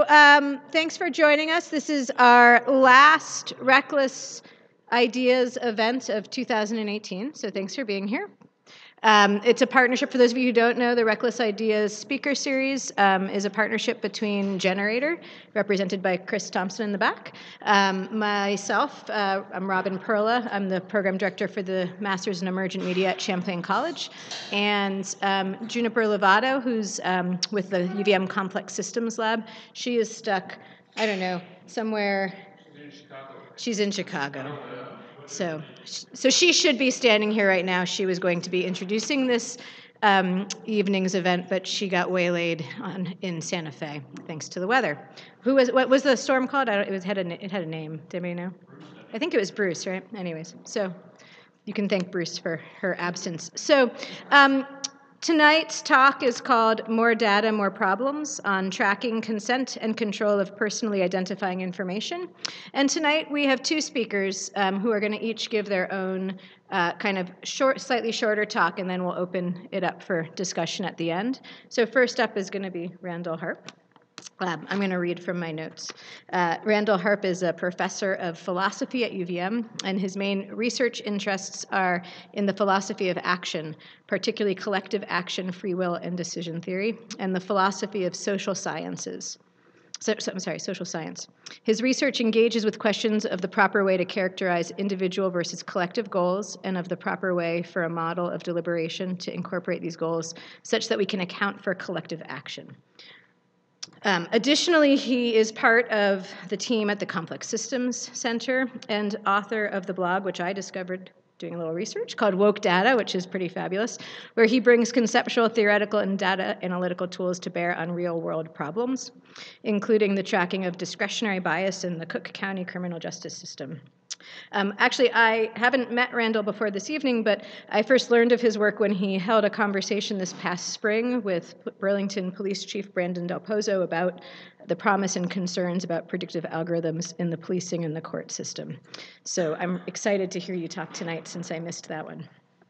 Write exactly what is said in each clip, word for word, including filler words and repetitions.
So um, thanks for joining us. This is our last Reckless Ideas event of two thousand eighteen, so thanks for being here. Um, it's a partnership, for those of you who don't know, the Reckless Ideas Speaker Series um, is a partnership between Generator, represented by Chris Thompson in the back, um, myself, uh, I'm Robin Perla, I'm the Program Director for the Masters in Emergent Media at Champlain College, and um, Juniper Lovato, who's um, with the U V M Complex Systems Lab. She is stuck, I don't know, somewhere. She's in Chicago. She's in Chicago. So, so she should be standing here right now. She was going to be introducing this um, evening's event, but she got waylaid on in Santa Fe thanks to the weather. Who was? What was the storm called? I don't, it was had a it had a name. Did anybody know? I think it was Bruce, right? Anyways, so you can thank Bruce for her absence. So. Um, Tonight's talk is called More Data, More Problems on Tracking Consent and Control of Personally Identifying Information. And tonight we have two speakers um, who are going to each give their own uh, kind of short, slightly shorter talk, and then we'll open it up for discussion at the end. So first up is going to be Randall Harp. Um, I'm going to read from my notes. Uh, Randall Harp is a professor of philosophy at U V M, and his main research interests are in the philosophy of action, particularly collective action, free will, and decision theory, and the philosophy of social sciences. So, so, I'm sorry, social science. His research engages with questions of the proper way to characterize individual versus collective goals, and of the proper way for a model of deliberation to incorporate these goals such that we can account for collective action. Um, additionally, he is part of the team at the Complex Systems Center and author of the blog, which I discovered doing a little research, called Woke Data, which is pretty fabulous, where he brings conceptual, theoretical, and data analytical tools to bear on real-world problems, including the tracking of discretionary bias in the Cook County criminal justice system. Um, actually, I haven't met Randall before this evening, but I first learned of his work when he held a conversation this past spring with Burlington Police Chief Brandon Del Pozo about the promise and concerns about predictive algorithms in the policing and the court system. So I'm excited to hear you talk tonight since I missed that one.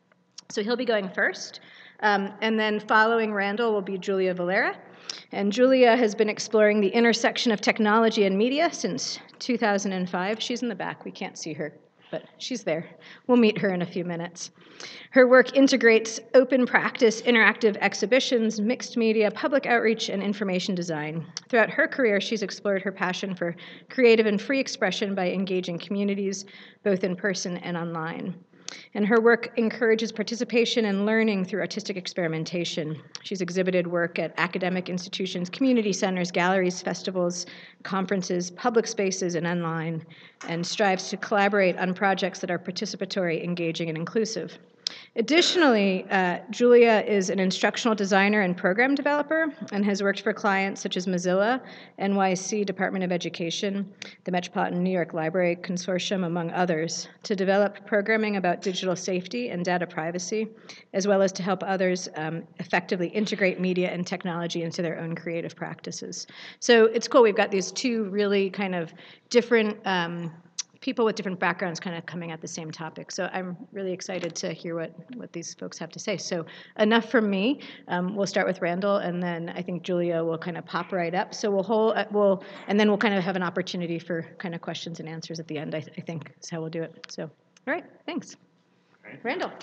So he'll be going first, um, and then following Randall will be Julia Valera. And Julia has been exploring the intersection of technology and media since two thousand five. She's in the back. We can't see her, but she's there. We'll meet her in a few minutes. Her work integrates open practice, interactive exhibitions, mixed media, public outreach, and information design. Throughout her career, she's explored her passion for creative and free expression by engaging communities, both in person and online. And her work encourages participation and learning through artistic experimentation. She's exhibited work at academic institutions, community centers, galleries, festivals, conferences, public spaces, and online, and strives to collaborate on projects that are participatory, engaging, and inclusive. Additionally, uh, Julia is an instructional designer and program developer and has worked for clients such as Mozilla, N Y C Department of Education, the Metropolitan New York Library Consortium, among others, to develop programming about digital safety and data privacy, as well as to help others um, effectively integrate media and technology into their own creative practices. So it's cool. We've got these two really kind of different um, people with different backgrounds kind of coming at the same topic. So I'm really excited to hear what, what these folks have to say. So enough from me. Um, we'll start with Randall, and then I think Julia will kind of pop right up. So we'll hold, uh, we'll, and then we'll kind of have an opportunity for kind of questions and answers at the end, I, th I think is how we'll do it. So, all right, thanks. Okay. Randall.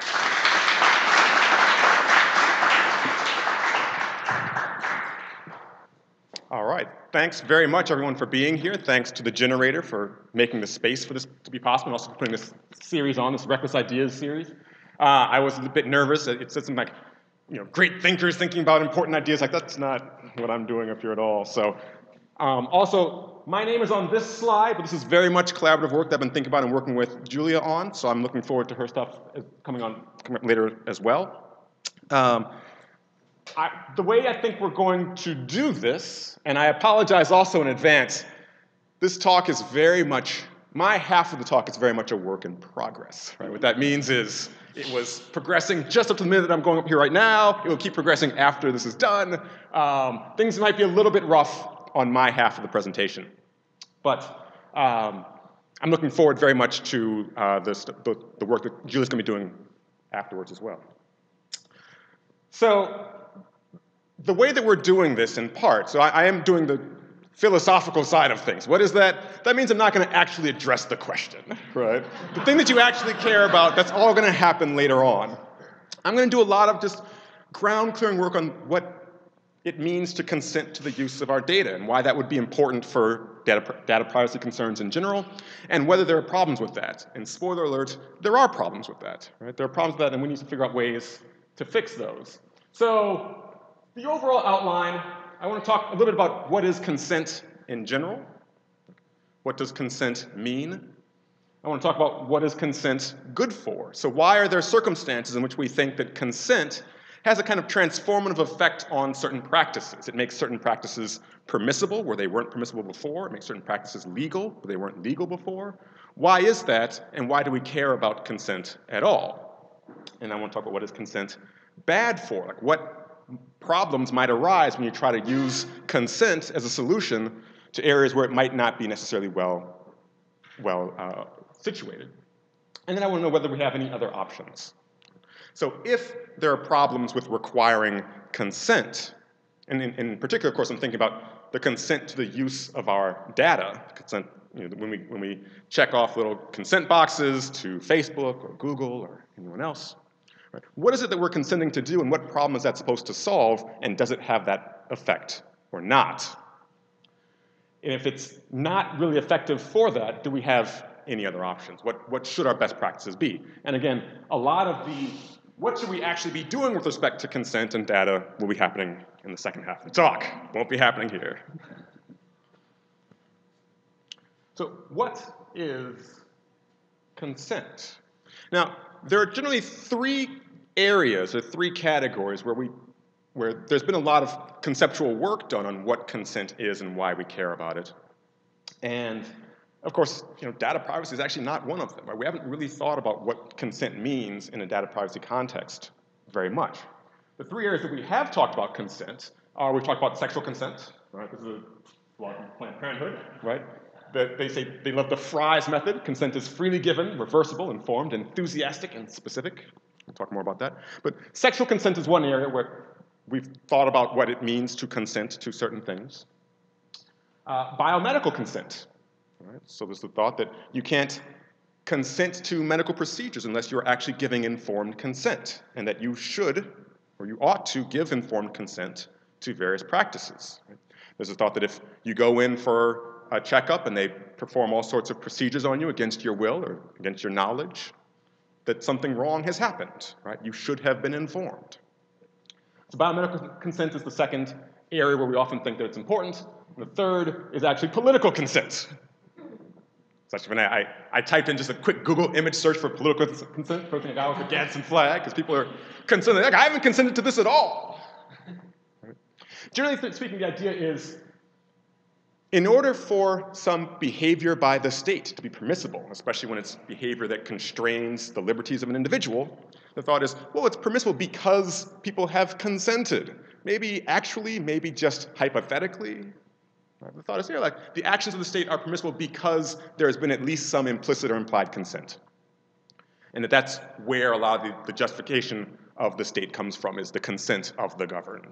All right. Thanks very much, everyone, for being here. Thanks to the Generator for making the space for this to be possible, and also for putting this series on, this Reckless Ideas series. Uh, I was a bit nervous. It said something like, you know, great thinkers thinking about important ideas. Like, that's not what I'm doing up here at all. So, um, also, my name is on this slide, but this is very much collaborative work that I've been thinking about and working with Julia on. So I'm looking forward to her stuff coming on coming up later as well. Um, I, the way I think we're going to do this, and I apologize also in advance, this talk is very much, my half of the talk is very much a work in progress. Right? What that means is it was progressing just up to the minute that I'm going up here right now. It will keep progressing after this is done. Um, things might be a little bit rough on my half of the presentation. But um, I'm looking forward very much to uh, this, the, the work that Julia's going to be doing afterwards as well. So, the way that we're doing this in part, so I, I am doing the philosophical side of things. What is that? That means I'm not going to actually address the question, right? The thing that you actually care about, that's all going to happen later on. I'm going to do a lot of just ground-clearing work on what it means to consent to the use of our data and why that would be important for data, data privacy concerns in general, and whether there are problems with that. And spoiler alert, there are problems with that, right? There are problems with that, and we need to figure out ways to fix those. So the overall outline, I want to talk a little bit about what is consent in general. What does consent mean? I want to talk about what is consent good for. So why are there circumstances in which we think that consent has a kind of transformative effect on certain practices? It makes certain practices permissible where they weren't permissible before. It makes certain practices legal where they weren't legal before. Why is that, and why do we care about consent at all? And I want to talk about what is consent bad for. Like what problems might arise when you try to use consent as a solution to areas where it might not be necessarily well, well uh, situated. And then I want to know whether we have any other options. So if there are problems with requiring consent, and in, in particular, of course, I'm thinking about the consent to the use of our data, consent, you know, when, we, when we check off little consent boxes to Facebook or Google or anyone else. Right? What is it that we're consenting to do, and what problem is that supposed to solve, and does it have that effect or not? And if it's not really effective for that, do we have any other options? What, what should our best practices be? And again, a lot of the what should we actually be doing with respect to consent and data will be happening in the second half of the talk. Won't be happening here. So what is consent? Now, there are generally three areas or three categories where we where there's been a lot of conceptual work done on what consent is and why we care about it. And of course, you know, data privacy is actually not one of them. Right? We haven't really thought about what consent means in a data privacy context very much. The three areas that we have talked about consent are, we've talked about sexual consent, right? This is a law from Planned Parenthood, right? That they say they love the Fry's method. Consent is freely given, reversible, informed, enthusiastic, and specific. We'll talk more about that. But sexual consent is one area where we've thought about what it means to consent to certain things. Uh, biomedical consent. Right? So there's the thought that you can't consent to medical procedures unless you're actually giving informed consent, and that you should, or you ought to, give informed consent to various practices. Right? There's a thought that if you go in for a checkup and they perform all sorts of procedures on you against your will or against your knowledge, that something wrong has happened. Right? You should have been informed. So biomedical consent is the second area where we often think that it's important. And the third is actually political consent. So actually, when I, I, I typed in just a quick Google image search for political consent, first thing I got was the Gadsden flag, because people are concerned, like, I haven't consented to this at all. Right? Generally speaking, the idea is, in order for some behavior by the state to be permissible, especially when it's behavior that constrains the liberties of an individual, the thought is, well, it's permissible because people have consented. Maybe actually, maybe just hypothetically. Right? The thought is here, like, the actions of the state are permissible because there has been at least some implicit or implied consent. And that that's where a lot of the, the justification of the state comes from, is the consent of the governed.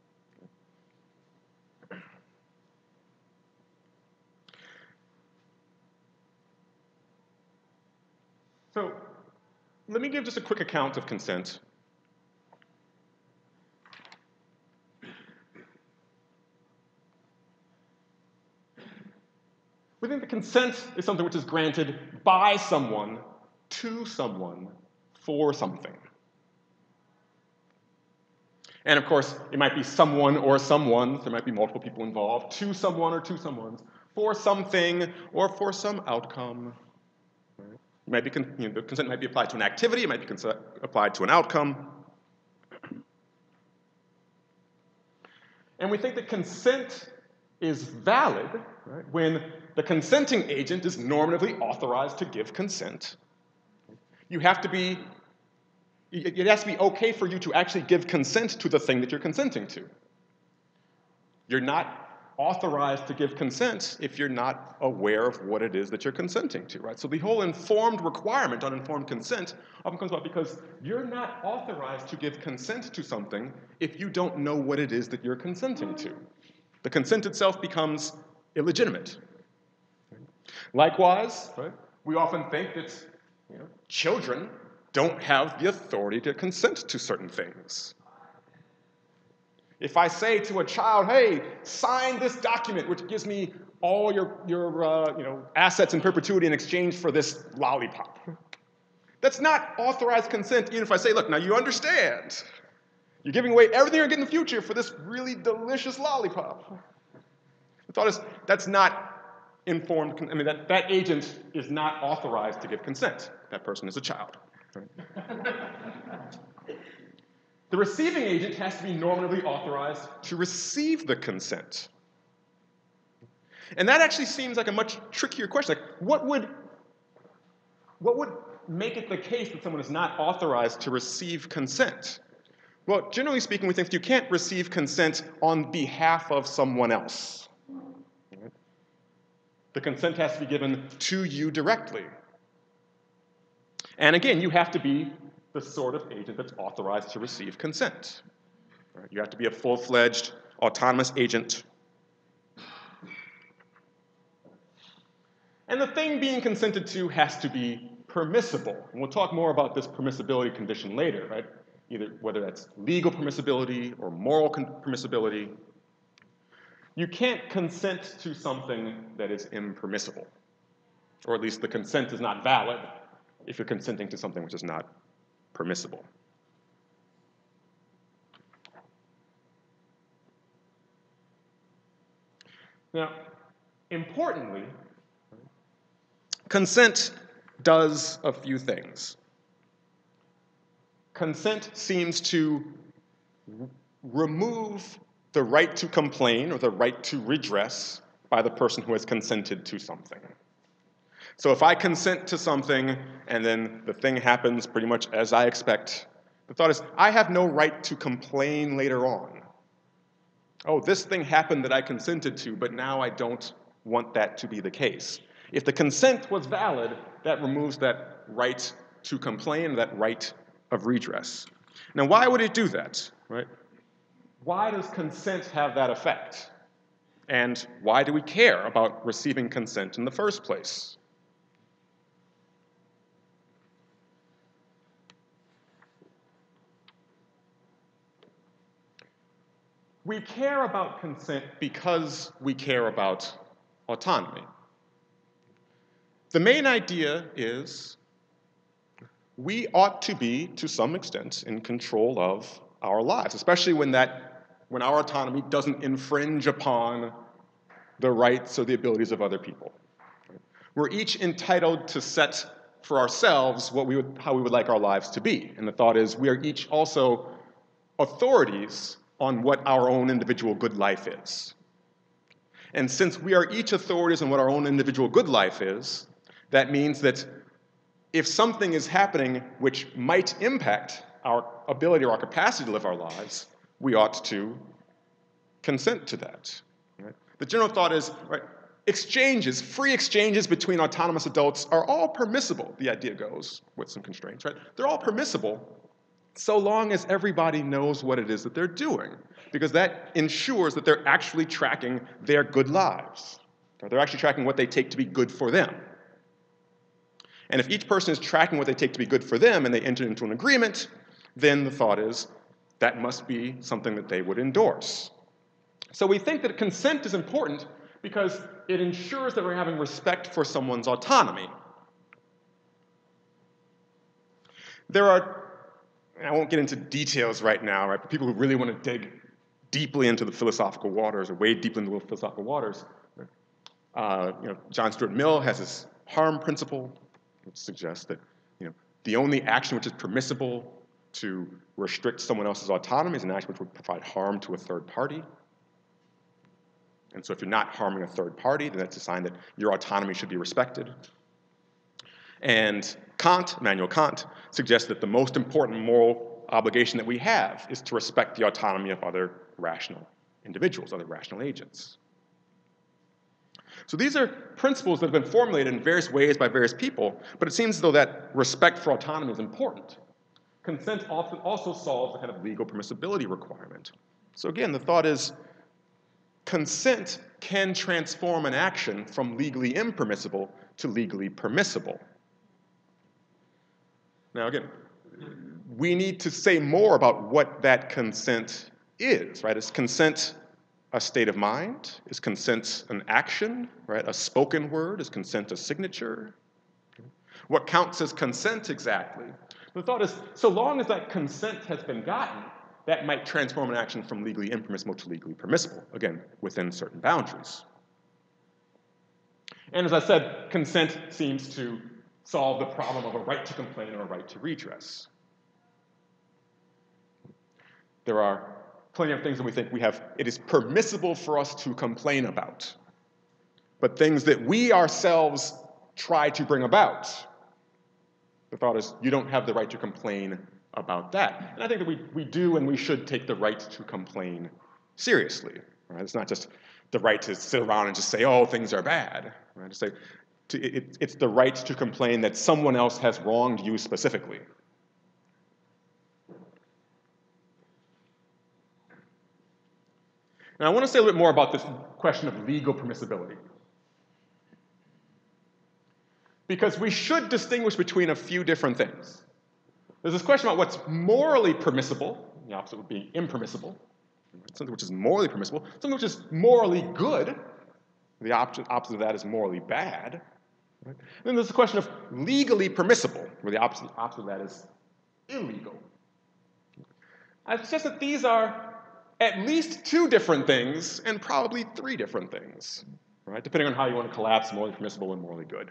So let me give just a quick account of consent. We think that consent is something which is granted by someone to someone for something. And of course, it might be someone or someones, there might be multiple people involved, to someone or to someones, for something or for some outcome. Right? It might be, you know, the consent might be applied to an activity, it might be applied to an outcome. And we think that consent is valid, right, when the consenting agent is normatively authorized to give consent. You have to be, it has to be okay for you to actually give consent to the thing that you're consenting to. You're not authorized to give consent if you're not aware of what it is that you're consenting to, right? So the whole informed requirement on informed consent often comes about because you're not authorized to give consent to something if you don't know what it is that you're consenting to. The consent itself becomes illegitimate. Likewise, right, we often think that you know, children don't have the authority to consent to certain things. If I say to a child, hey, sign this document which gives me all your, your uh, you know, assets in perpetuity in exchange for this lollipop. That's not authorized consent, even if I say, look, now you understand. You're giving away everything you're getting in the future for this really delicious lollipop. The thought is, that's not informed, I mean, that, that agent is not authorized to give consent. That person is a child. The receiving agent has to be normatively authorized to receive the consent. And that actually seems like a much trickier question. Like, what would, what would make it the case that someone is not authorized to receive consent? Well, generally speaking, we think you can't receive consent on behalf of someone else. The consent has to be given to you directly. And again, you have to be the sort of agent that's authorized to receive consent. Right? You have to be a full-fledged autonomous agent. And the thing being consented to has to be permissible. And we'll talk more about this permissibility condition later, right? Either whether that's legal permissibility or moral permissibility. You can't consent to something that is impermissible. Or at least the consent is not valid if you're consenting to something which is not permissible. Now, importantly, consent does a few things. Consent seems to remove the right to complain or the right to redress by the person who has consented to something. So if I consent to something and then the thing happens pretty much as I expect, the thought is, I have no right to complain later on. Oh, this thing happened that I consented to, but now I don't want that to be the case. If the consent was valid, that removes that right to complain, that right of redress. Now, why would it do that, right? Why does consent have that effect? And why do we care about receiving consent in the first place? We care about consent because we care about autonomy. The main idea is we ought to be, to some extent, in control of our lives, especially when that, when our autonomy doesn't infringe upon the rights or the abilities of other people. We're each entitled to set for ourselves what we would, how we would like our lives to be. And the thought is we are each also authorities on what our own individual good life is. And since we are each authorities on what our own individual good life is, that means that if something is happening which might impact our ability or our capacity to live our lives, we ought to consent to that. Right? The general thought is, right, exchanges, free exchanges between autonomous adults are all permissible, the idea goes, with some constraints, right? They're all permissible so long as everybody knows what it is that they're doing, because that ensures that they're actually tracking their good lives. They're actually tracking what they take to be good for them. And if each person is tracking what they take to be good for them and they enter into an agreement, then the thought is that must be something that they would endorse. So we think that consent is important because it ensures that we're having respect for someone's autonomy. There are, I won't get into details right now, right? But people who really want to dig deeply into the philosophical waters or wade deeply into the philosophical waters, uh, you know, John Stuart Mill has this harm principle, which suggests that you know, the only action which is permissible to restrict someone else's autonomy is an action which would provide harm to a third party. And so if you're not harming a third party, then that's a sign that your autonomy should be respected. And Kant, Immanuel Kant, suggests that the most important moral obligation that we have is to respect the autonomy of other rational individuals, other rational agents. So these are principles that have been formulated in various ways by various people, but it seems as though that respect for autonomy is important. Consent often also solves the kind of legal permissibility requirement. So again, the thought is consent can transform an action from legally impermissible to legally permissible. Now again, we need to say more about what that consent is, right? Is consent a state of mind? Is consent an action, right? A spoken word? Is consent a signature? What counts as consent exactly? The thought is, so long as that consent has been gotten, that might transform an action from legally impermissible to legally permissible, again, within certain boundaries. And as I said, consent seems to solve the problem of a right to complain or a right to redress. There are plenty of things that we think we have, it is permissible for us to complain about, but things that we ourselves try to bring about, the thought is, you don't have the right to complain about that. And I think that we, we do and we should take the right to complain seriously. Right? It's not just the right to sit around and just say, oh, things are bad. Right? To say, to, it, it's the right to complain that someone else has wronged you specifically. And I want to say a little bit more about this question of legal permissibility. Because we should distinguish between a few different things. There's this question about what's morally permissible, the opposite would be impermissible, something which is morally permissible, something which is morally good, the opposite, opposite of that is morally bad. Right? And then there's the question of legally permissible, where the opposite, opposite of that is illegal. I suggest that these are at least two different things and probably three different things, right? Depending on how you want to collapse morally permissible and morally good.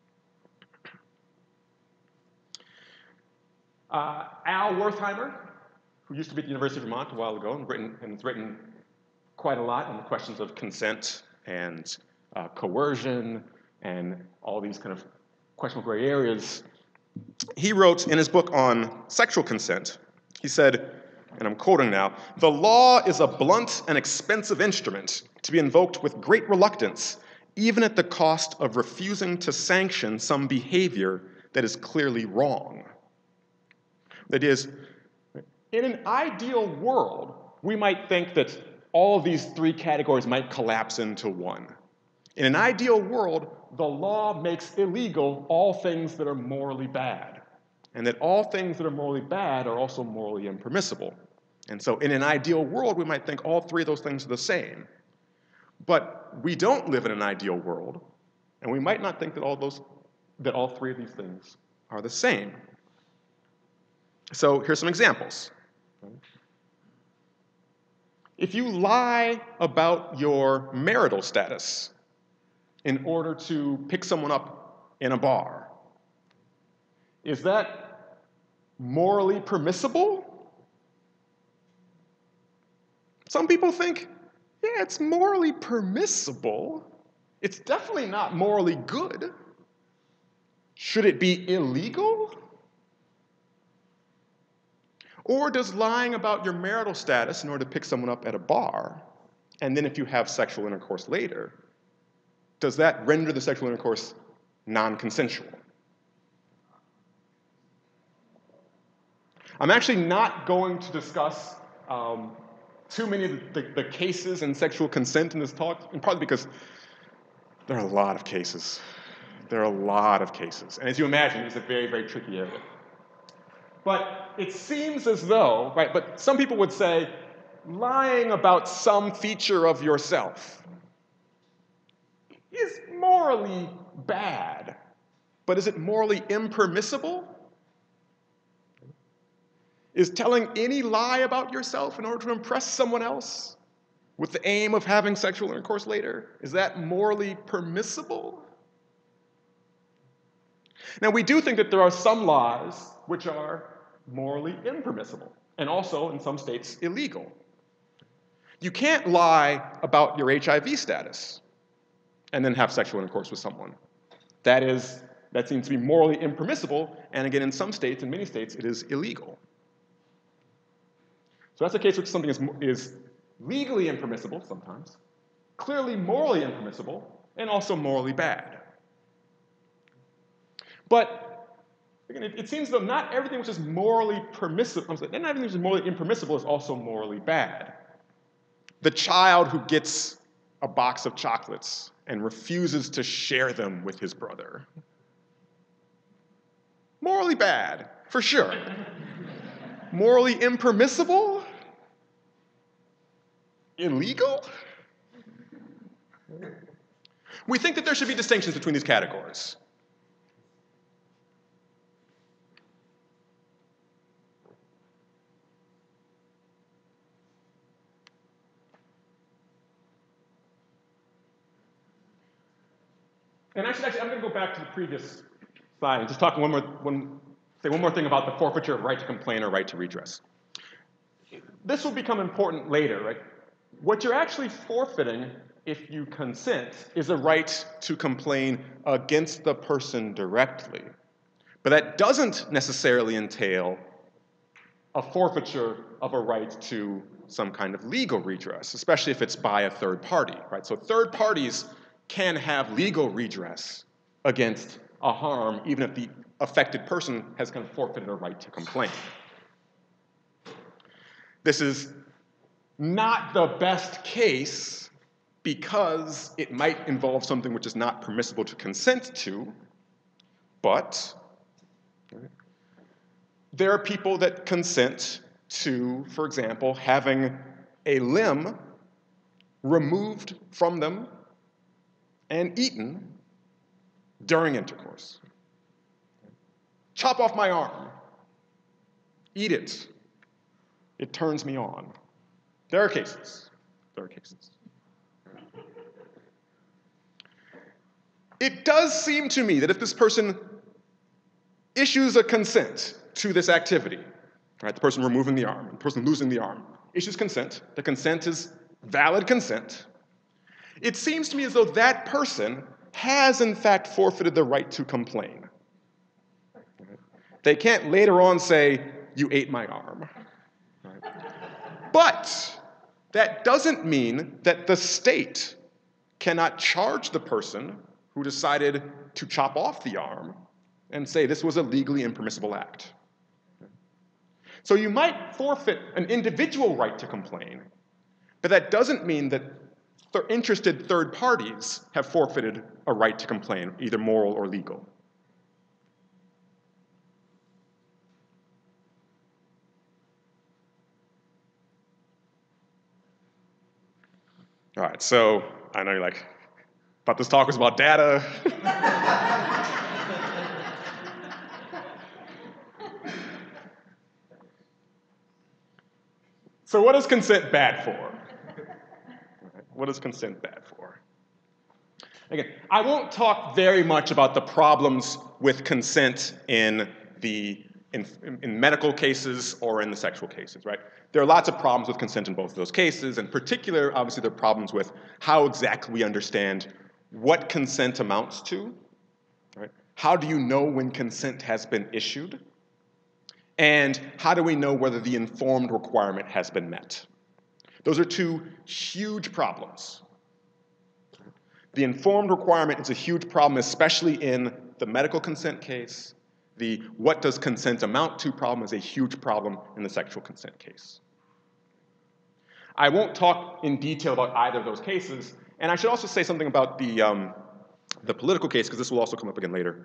Uh, Al Wertheimer, who used to be at the University of Vermont a while ago and, written, and has written quite a lot on the questions of consent and uh, coercion and all these kind of questionable gray areas, he wrote in his book on sexual consent, he said, and I'm quoting now, "The law is a blunt and expensive instrument to be invoked with great reluctance, even at the cost of refusing to sanction some behavior that is clearly wrong." That is, in an ideal world, we might think that all of these three categories might collapse into one. In an ideal world, the law makes illegal all things that are morally bad, and that all things that are morally bad are also morally impermissible. And so in an ideal world, we might think all three of those things are the same. But we don't live in an ideal world, and we might not think that all those, that all three of these things are the same. So here's some examples. If you lie about your marital status in order to pick someone up in a bar, is that morally permissible? Some people think, yeah, it's morally permissible. It's definitely not morally good. Should it be illegal? Or does lying about your marital status in order to pick someone up at a bar, and then if you have sexual intercourse later, does that render the sexual intercourse non-consensual? I'm actually not going to discuss um, too many of the, the, the cases in sexual consent in this talk, and partly because there are a lot of cases. There are a lot of cases. And as you imagine, it's a very, very tricky area. But it seems as though, right, but some people would say, lying about some feature of yourself is morally bad, but is it morally impermissible? Is telling any lie about yourself in order to impress someone else with the aim of having sexual intercourse later, is that morally permissible? Now, we do think that there are some lies which are morally impermissible, and also, in some states, illegal. You can't lie about your H I V status and then have sexual intercourse with someone. That is, that seems to be morally impermissible, and again, in some states, in many states, it is illegal. So that's a case where something is, is legally impermissible sometimes, clearly morally impermissible, and also morally bad. But again, it, it seems though not everything which is morally permissible, not everything which is morally impermissible is also morally bad. The child who gets a box of chocolates and refuses to share them with his brother. Morally bad, for sure. Morally impermissible? Illegal? We think that there should be distinctions between these categories. And actually, actually I'm going to go back to the previous slide and just talk one more, one, say one more thing about the forfeiture of right to complain or right to redress. This will become important later, right? What you're actually forfeiting if you consent is a right to complain against the person directly. But that doesn't necessarily entail a forfeiture of a right to some kind of legal redress, especially if it's by a third party, right? So third parties can have legal redress against a harm even if the affected person has kind of forfeited a right to complain. This is not the best case because it might involve something which is not permissible to consent to, but there are people that consent to, for example, having a limb removed from them and eaten during intercourse. Chop off my arm. Eat it. It turns me on. There are cases. There are cases. It does seem to me that if this person issues a consent to this activity, right, the person removing the arm, the person losing the arm, issues consent, the consent is valid consent, it seems to me as though that person has in fact forfeited the right to complain. They can't later on say, you ate my arm. Right? But that doesn't mean that the state cannot charge the person who decided to chop off the arm and say this was a legally impermissible act. So you might forfeit an individual right to complain, but that doesn't mean that th- interested third parties have forfeited a right to complain, either moral or legal. All right, so I know you're like, but this talk was about data. So what is consent bad for? What is consent bad for? Again, I won't talk very much about the problems with consent in the in, in medical cases or in the sexual cases, right? There are lots of problems with consent in both of those cases. In particular, obviously, there are problems with how exactly we understand what consent amounts to, right? How do you know when consent has been issued? And how do we know whether the informed requirement has been met? Those are two huge problems. The informed requirement is a huge problem, especially in the medical consent case. The what does consent amount to problem is a huge problem in the sexual consent case. I won't talk in detail about either of those cases, and I should also say something about the, um, the political case, because this will also come up again later.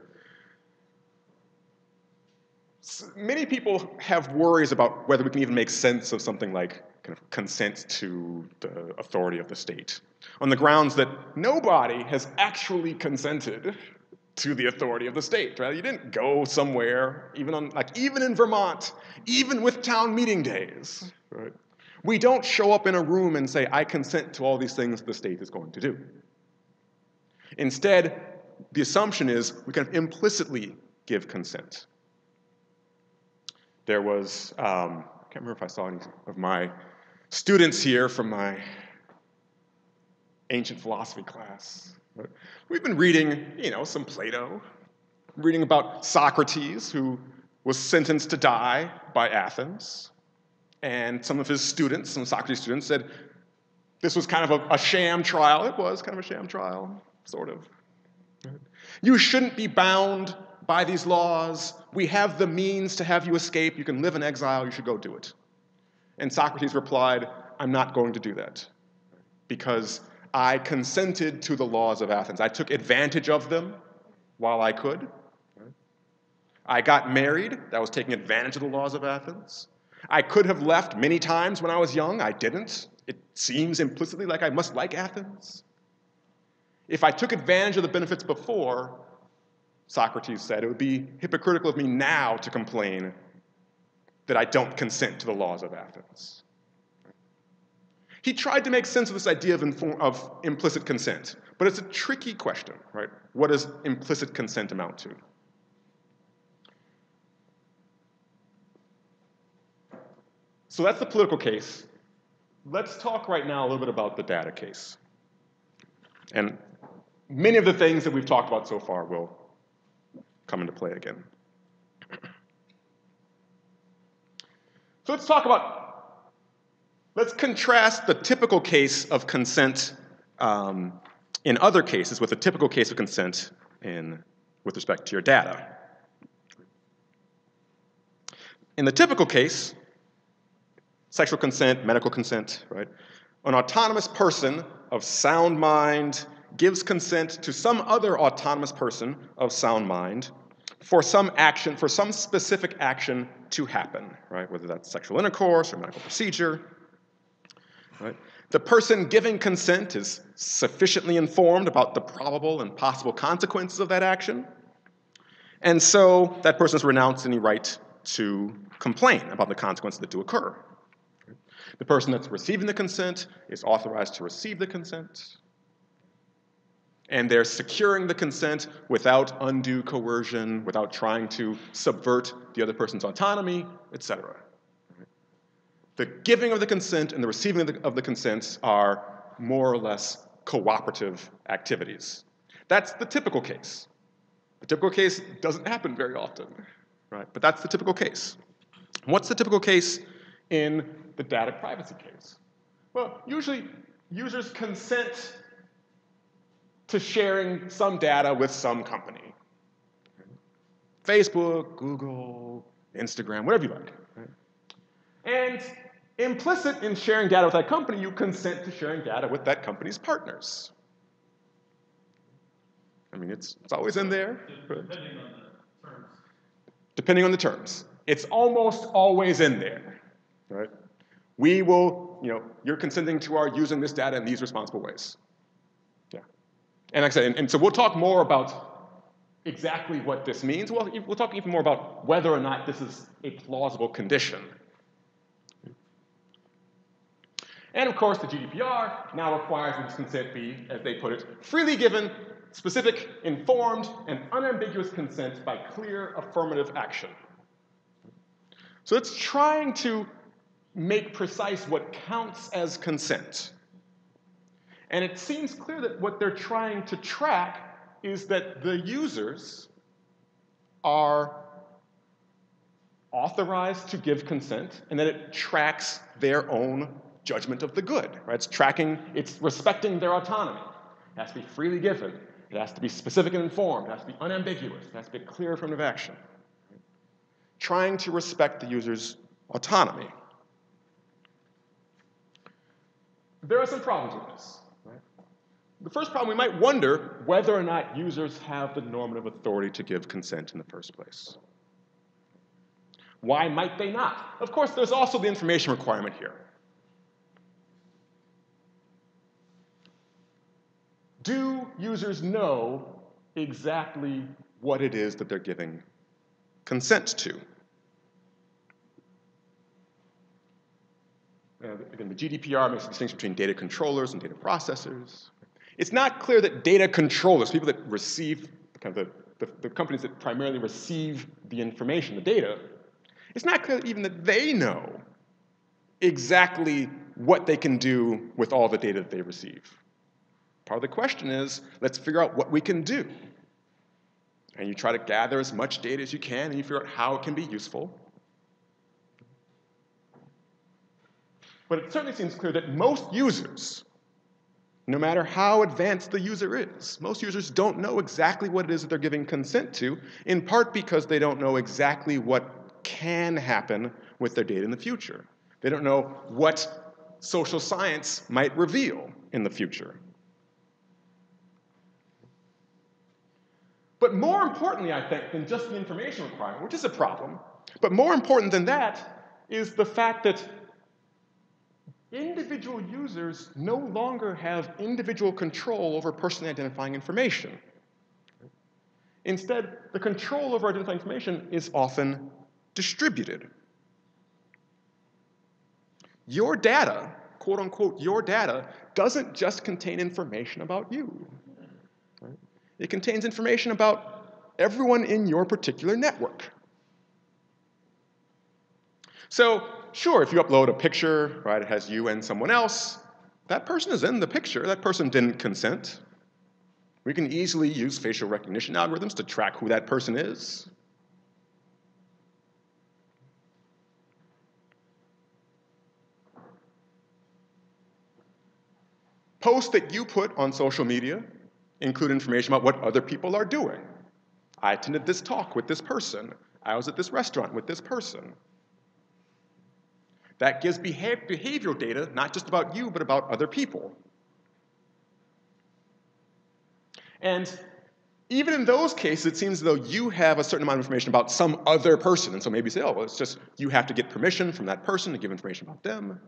So many people have worries about whether we can even make sense of something like kind of consent to the authority of the state, on the grounds that nobody has actually consented to the authority of the state, right? You didn't go somewhere, even on, like, even in Vermont, even with town meeting days, right? We don't show up in a room and say, I consent to all these things the state is going to do. Instead, the assumption is we kind of implicitly give consent. There was, um, I can't remember if I saw any of my students here from my ancient philosophy class. But we've been reading, you know, some Plato, reading about Socrates, who was sentenced to die by Athens. And some of his students, some Socrates students, said this was kind of a, a sham trial. It was kind of a sham trial, sort of. You shouldn't be bound by these laws. We have the means to have you escape. You can live in exile. You should go do it. And Socrates replied, I'm not going to do that, because I consented to the laws of Athens. I took advantage of them while I could. I got married. That was taking advantage of the laws of Athens. I could have left many times when I was young. I didn't. It seems implicitly like I must like Athens. If I took advantage of the benefits before, Socrates said, it would be hypocritical of me now to complain that I don't consent to the laws of Athens. He tried to make sense of this idea of, inform, of implicit consent, but it's a tricky question, right? What does implicit consent amount to? So that's the political case. Let's talk right now a little bit about the data case. And many of the things that we've talked about so far will come into play again. So let's talk about, let's contrast the typical case of consent um, in other cases with the typical case of consent in, with respect to your data. In the typical case, sexual consent, medical consent, right? An autonomous person of sound mind gives consent to some other autonomous person of sound mind for some action, for some specific action to happen, right? Whether that's sexual intercourse or medical procedure, right? The person giving consent is sufficiently informed about the probable and possible consequences of that action, and so that person has renounced any right to complain about the consequences that do occur. The person that's receiving the consent is authorized to receive the consent, and they're securing the consent without undue coercion, without trying to subvert the other person's autonomy, et cetera. The giving of the consent and the receiving of the, of the consents are more or less cooperative activities. That's the typical case. The typical case doesn't happen very often, right? But that's the typical case. What's the typical case in the data privacy case? Well, usually users consent to sharing some data with some company. Facebook, Google, Instagram, whatever you like. Right? And implicit in sharing data with that company, you consent to sharing data with that company's partners. I mean, it's, it's always in there. Depending on the terms. Depending on the terms. It's almost always in there, right? We will, you know, you're consenting to our using this data in these responsible ways. Yeah. And like I said, and, and so we'll talk more about exactly what this means. We'll, we'll talk even more about whether or not this is a plausible condition. And of course, the G D P R now requires that this consent be, as they put it, freely given, specific, informed, and unambiguous consent by clear affirmative action. So it's trying to make precise what counts as consent. And it seems clear that what they're trying to track is that the users are authorized to give consent, and that it tracks their own judgment of the good, right? It's tracking, it's respecting their autonomy. It has to be freely given. It has to be specific and informed. It has to be unambiguous. It has to be a clear affirmative action. Right? Trying to respect the user's autonomy. There are some problems with this. Right? The first problem, we might wonder whether or not users have the normative authority to give consent in the first place. Why might they not? Of course, there's also the information requirement here. Do users know exactly what it is that they're giving consent to? Uh, again, the G D P R makes a distinction between data controllers and data processors. It's not clear that data controllers, people that receive, kind of the, the, the companies that primarily receive the information, the data, it's not clear even that they know exactly what they can do with all the data that they receive. Part of the question is, let's figure out what we can do. And you try to gather as much data as you can, and you figure out how it can be useful. But it certainly seems clear that most users, no matter how advanced the user is, most users don't know exactly what it is that they're giving consent to, in part because they don't know exactly what can happen with their data in the future. They don't know what social science might reveal in the future. But more importantly, I think, than just the information requirement, which is a problem, but more important than that is the fact that individual users no longer have individual control over personally identifying information. Instead, the control over identifying information is often distributed. Your data, quote unquote, your data, doesn't just contain information about you. Right? It contains information about everyone in your particular network. So, sure, if you upload a picture, right, it has you and someone else, that person is in the picture. That person didn't consent. We can easily use facial recognition algorithms to track who that person is. Posts that you put on social media include information about what other people are doing. I attended this talk with this person. I was at this restaurant with this person. That gives behav- behavioral data, not just about you, but about other people. And even in those cases, it seems as though you have a certain amount of information about some other person. And so maybe you say, oh, well, it's just you have to get permission from that person to give information about them.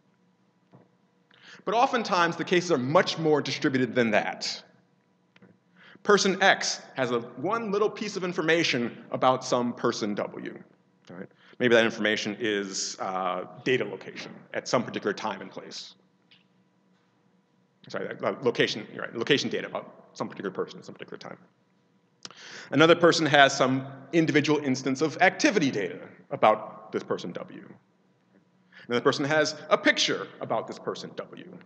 But oftentimes, the cases are much more distributed than that. Person X has a, one little piece of information about some person W. Right? Maybe that information is uh, data location at some particular time and place. Sorry, uh, location, you're right, location data about some particular person at some particular time. Another person has some individual instance of activity data about this person W. Another person has a picture about this person W.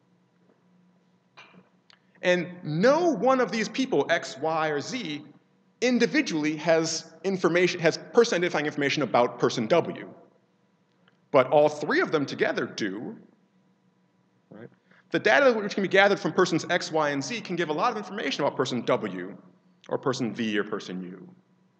And no one of these people, X, Y, or Z, individually has information, has person identifying information about person W. But all three of them together do. Right? The data which can be gathered from persons X, Y, and Z can give a lot of information about person W, or person V, or person U.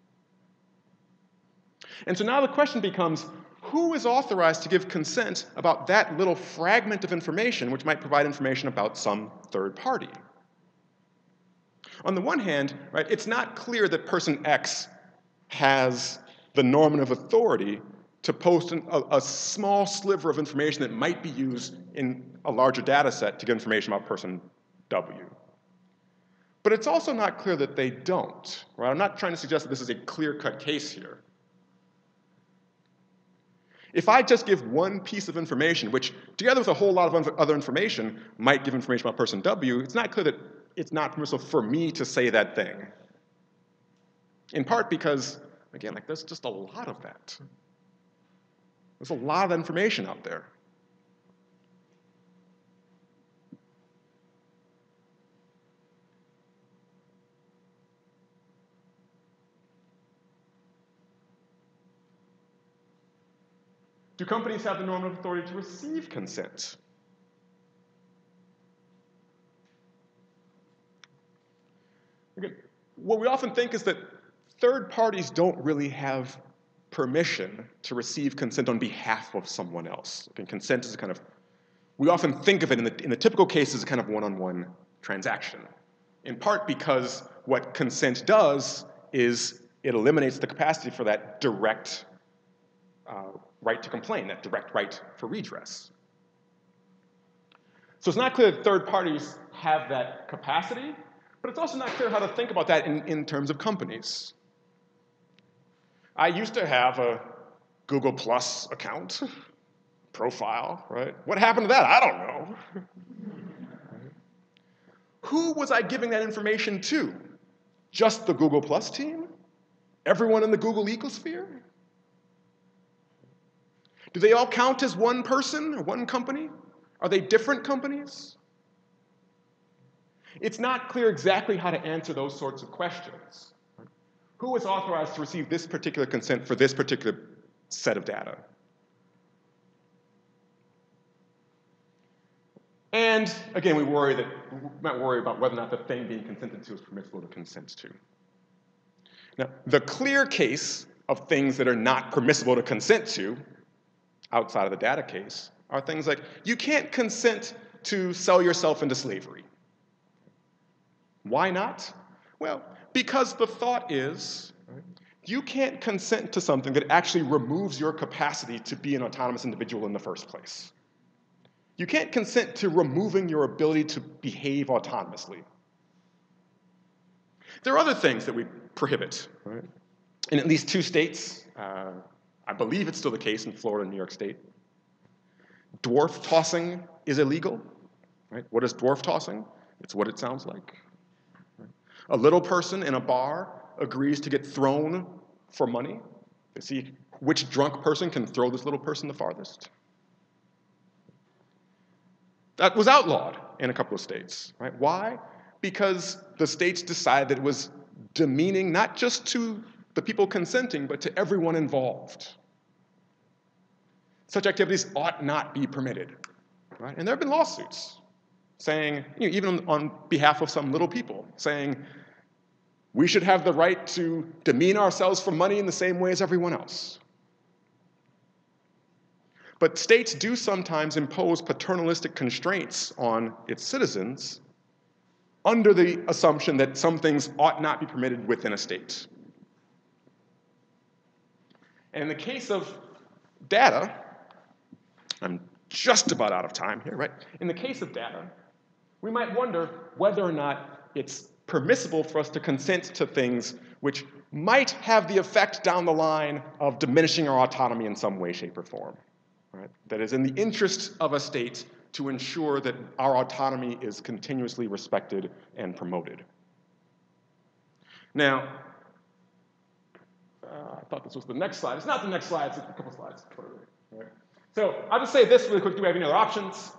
And so now the question becomes, who is authorized to give consent about that little fragment of information which might provide information about some third party? On the one hand, right, it's not clear that person X has the normative authority to post an, a, a small sliver of information that might be used in a larger data set to get information about person W. But it's also not clear that they don't. Right? I'm not trying to suggest that this is a clear-cut case here. If I just give one piece of information, which together with a whole lot of other information might give information about person W, it's not clear that it's not permissible for me to say that thing. In part because, again, like there's just a lot of that. There's a lot of information out there. Do companies have the normative authority to receive consent? Again, what we often think is that third parties don't really have permission to receive consent on behalf of someone else. Okay, consent is a kind of, we often think of it in the, in the typical case as a kind of one-on-one transaction, in part because what consent does is it eliminates the capacity for that direct uh, right to complain, that direct right for redress. So it's not clear that third parties have that capacity, but it's also not clear how to think about that in, in terms of companies. I used to have a Google Plus account, profile, right? What happened to that? I don't know. Who was I giving that information to? Just the Google Plus team? Everyone in the Google ecosphere? Do they all count as one person or one company? Are they different companies? It's not clear exactly how to answer those sorts of questions. Who is authorized to receive this particular consent for this particular set of data? And again, we worry that we might worry about whether or not the thing being consented to is permissible to consent to. Now, the clear case of things that are not permissible to consent to outside of the data case are things like you can't consent to sell yourself into slavery. Why not? Well, Because the thought is, right, you can't consent to something that actually removes your capacity to be an autonomous individual in the first place. You can't consent to removing your ability to behave autonomously. There are other things that we prohibit, right? In at least two states, uh, I believe it's still the case in Florida and New York State. Dwarf tossing is illegal, right? What is dwarf tossing? It's what it sounds like. Right? A little person in a bar agrees to get thrown for money to see which drunk person can throw this little person the farthest. That was outlawed in a couple of states, right? Why? Because the states decided that it was demeaning not just to the people consenting, but to everyone involved. Such activities ought not be permitted, right? And there have been lawsuits saying, you know, even on, on behalf of some little people, saying we should have the right to demean ourselves for money in the same way as everyone else. But states do sometimes impose paternalistic constraints on its citizens under the assumption that some things ought not be permitted within a state. And in the case of data, I'm just about out of time here, right? In the case of data, we might wonder whether or not it's permissible for us to consent to things which might have the effect down the line of diminishing our autonomy in some way, shape, or form. Right? That is in the interest of a state to ensure that our autonomy is continuously respected and promoted. Now, uh, I thought this was the next slide. It's not the next slide, it's a couple slides. Right? So I'll just say this really quick. Do we have any other options?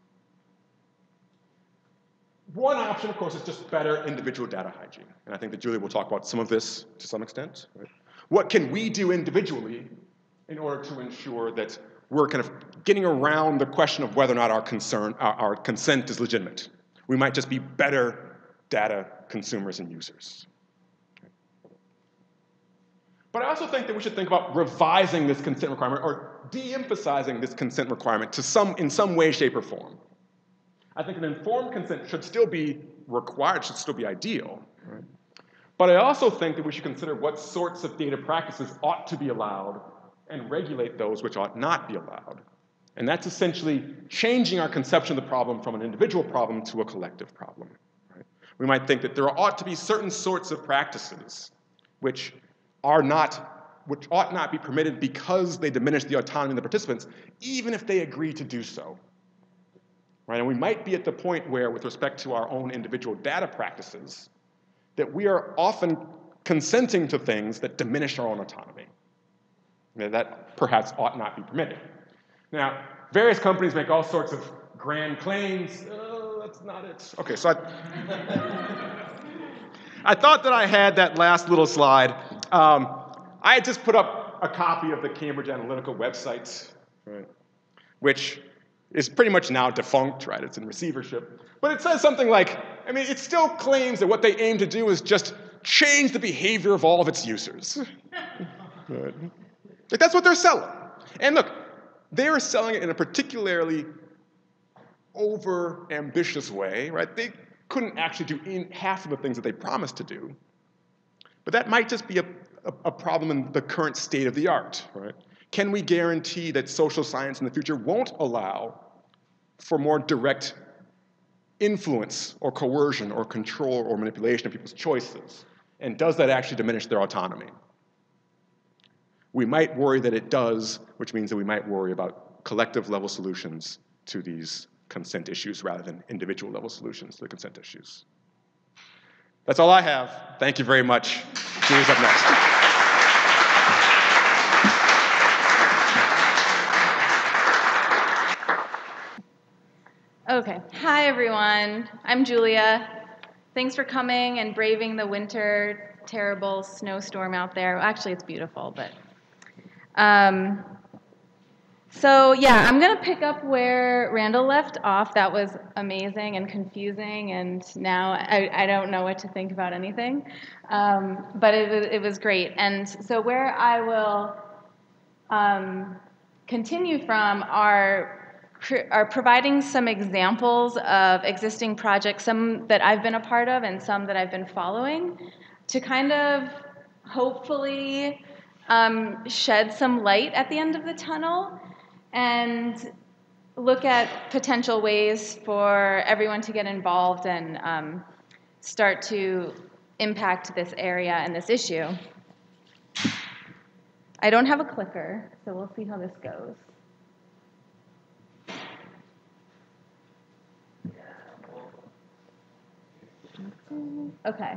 One option, of course, is just better individual data hygiene. And I think that Julia will talk about some of this to some extent. Right? What can we do individually in order to ensure that we're kind of getting around the question of whether or not our concern, our, our consent is legitimate? We might just be better data consumers and users. But I also think that we should think about revising this consent requirement or de-emphasizing this consent requirement to some, in some way, shape, or form. I think an informed consent should still be required, should still be ideal. Right? But I also think that we should consider what sorts of data practices ought to be allowed and regulate those which ought not be allowed. And that's essentially changing our conception of the problem from an individual problem to a collective problem. Right? We might think that there ought to be certain sorts of practices which are not, which ought not be permitted because they diminish the autonomy of the participants, even if they agree to do so. Right? And we might be at the point where, with respect to our own individual data practices, that we are often consenting to things that diminish our own autonomy. That perhaps ought not be permitted. Now, various companies make all sorts of grand claims. Oh, that's not it. Okay, so I, I thought that I had that last little slide. Um, I had just put up a copy of the Cambridge Analytica website, right, which is pretty much now defunct, right? It's in receivership. But it says something like, I mean, it still claims that what they aim to do is just change the behavior of all of its users. Right. Like, that's what they're selling. And look, they are selling it in a particularly over-ambitious way, right? They couldn't actually do in half of the things that they promised to do. But that might just be a, a, a problem in the current state of the art, right? Can we guarantee that social science in the future won't allow for more direct influence or coercion or control or manipulation of people's choices? And does that actually diminish their autonomy? We might worry that it does, which means that we might worry about collective level solutions to these consent issues rather than individual level solutions to the consent issues. That's all I have. Thank you very much. Julie's up next. Okay. Hi, everyone. I'm Julia. Thanks for coming and braving the winter terrible snowstorm out there. Well, actually, it's beautiful, but Um, so yeah, I'm going to pick up where Randall left off. That was amazing and confusing, and now I, I don't know what to think about anything. Um, but it, it was great. And so where I will um, continue from are, are providing some examples of existing projects, some that I've been a part of and some that I've been following. to kind of hopefully um, shed some light at the end of the tunnel and look at potential ways for everyone to get involved and um, start to impact this area and this issue. I don't have a clicker, so we'll see how this goes. Okay.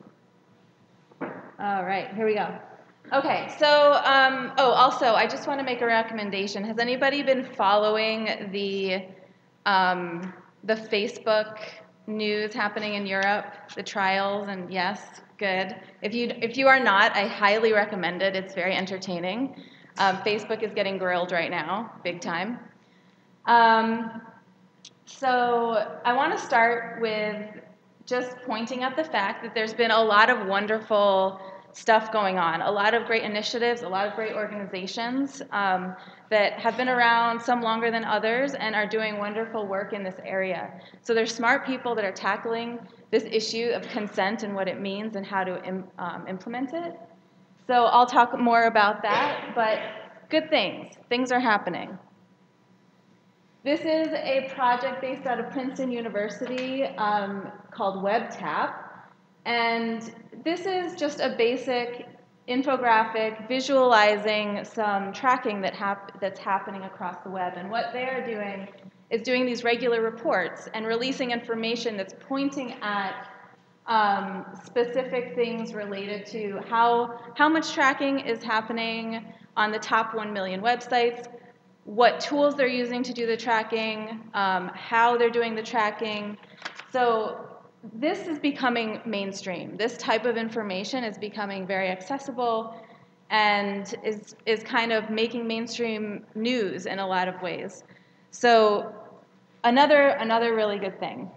All right, here we go. Okay, so, um, oh, also, I just want to make a recommendation. Has anybody been following the, um, the Facebook news happening in Europe, the trials? And yes, good. If you, if you are not, I highly recommend it. It's very entertaining. Um, Facebook is getting grilled right now, big time. Um, so I want to start with just pointing out the fact that there's been a lot of wonderful stuff going on, a lot of great initiatives, a lot of great organizations um, that have been around, some longer than others, and are doing wonderful work in this area. So there's smart people that are tackling this issue of consent and what it means and how to im um, implement it. So I'll talk more about that, but good things. Things are happening. This is a project based out of Princeton University um, called WebTap. And this is just a basic infographic visualizing some tracking that hap that's happening across the web. And what they are doing is doing these regular reports and releasing information that's pointing at um, specific things related to how, how much tracking is happening on the top one million websites, what tools they're using to do the tracking, um, how they're doing the tracking. So this is becoming mainstream. This type of information is becoming very accessible and is, is kind of making mainstream news in a lot of ways. So another, another really good thing.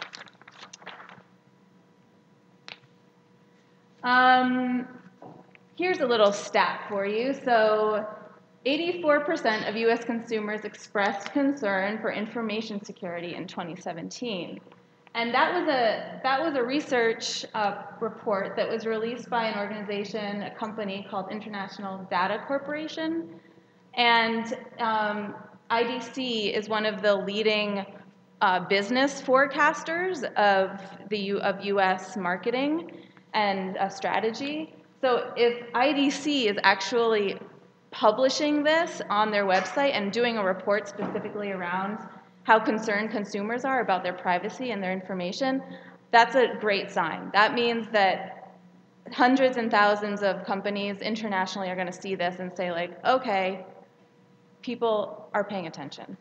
Um, here's a little stat for you. So eighty-four percent of U S consumers expressed concern for information security in twenty seventeen. And that was a, that was a research uh, report that was released by an organization, a company called International Data Corporation. And um, I D C is one of the leading uh, business forecasters of, the U of U S marketing and uh, strategy. So if I D C is actually publishing this on their website and doing a report specifically around how concerned consumers are about their privacy and their information, that's a great sign. That means that hundreds and thousands of companies internationally are going to see this and say, like, okay, people are paying attention.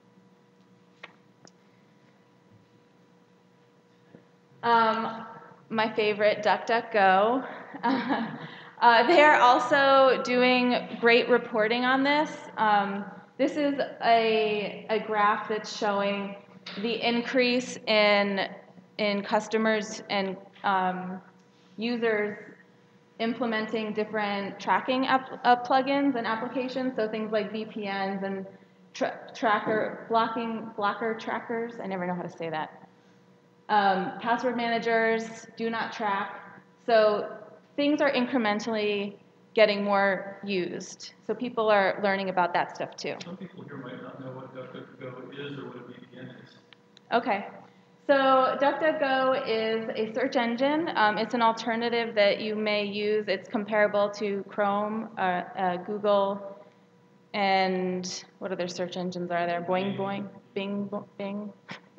Um, my favorite, DuckDuckGo. uh, they are also doing great reporting on this. Um, This is a, a graph that's showing the increase in, in customers and um, users implementing different tracking app, uh, plugins and applications, so things like V P Ns and tra tracker, blocking, blocker trackers, I never know how to say that. Um, password managers, do not track. So things are incrementally getting more used. So people are learning about that stuff too. Some people here might not know what DuckDuckGo is or what a V P N is. Okay. So DuckDuckGo is a search engine. Um, it's an alternative that you may use. It's comparable to Chrome, uh, uh, Google, and what other search engines are there? Boing, Boing, Bing, bo Bing.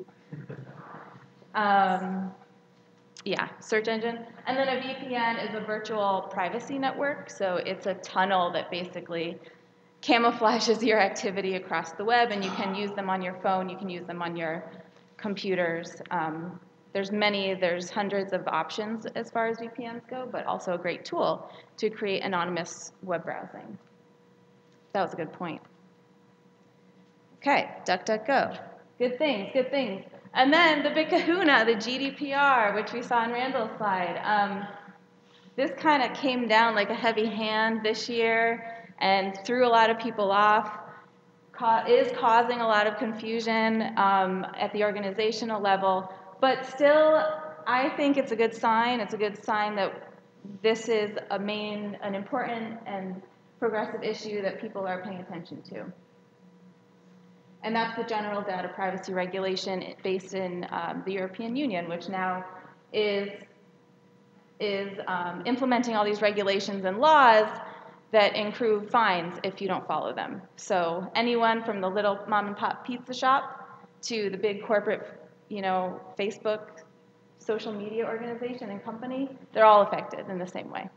um, Yeah, search engine. And then a V P N is a virtual privacy network. So it's a tunnel that basically camouflages your activity across the web, and you can use them on your phone, you can use them on your computers. Um, there's many, there's hundreds of options as far as V P Ns go, but also a great tool to create anonymous web browsing. That was a good point. Okay, DuckDuckGo. Good things, good things. And then the big kahuna, the G D P R, which we saw in Randall's slide. Um, this kind of came down like a heavy hand this year and threw a lot of people off, ca is causing a lot of confusion um, at the organizational level. But still, I think it's a good sign. It's a good sign that this is a main, an important and progressive issue that people are paying attention to. And that's the General Data Privacy Regulation based in um, the European Union, which now is, is um, implementing all these regulations and laws that include fines if you don't follow them. So anyone from the little mom and pop pizza shop to the big corporate, you know, Facebook, social media organization and company, they're all affected in the same way.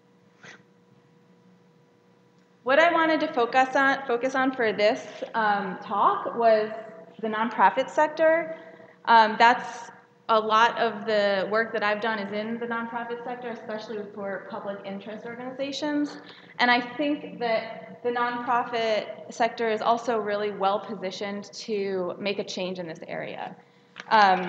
What I wanted to focus on, focus on for this um, talk was the nonprofit sector. Um, that's a lot of the work that I've done is in the nonprofit sector, especially for public interest organizations. And I think that the nonprofit sector is also really well positioned to make a change in this area. Um,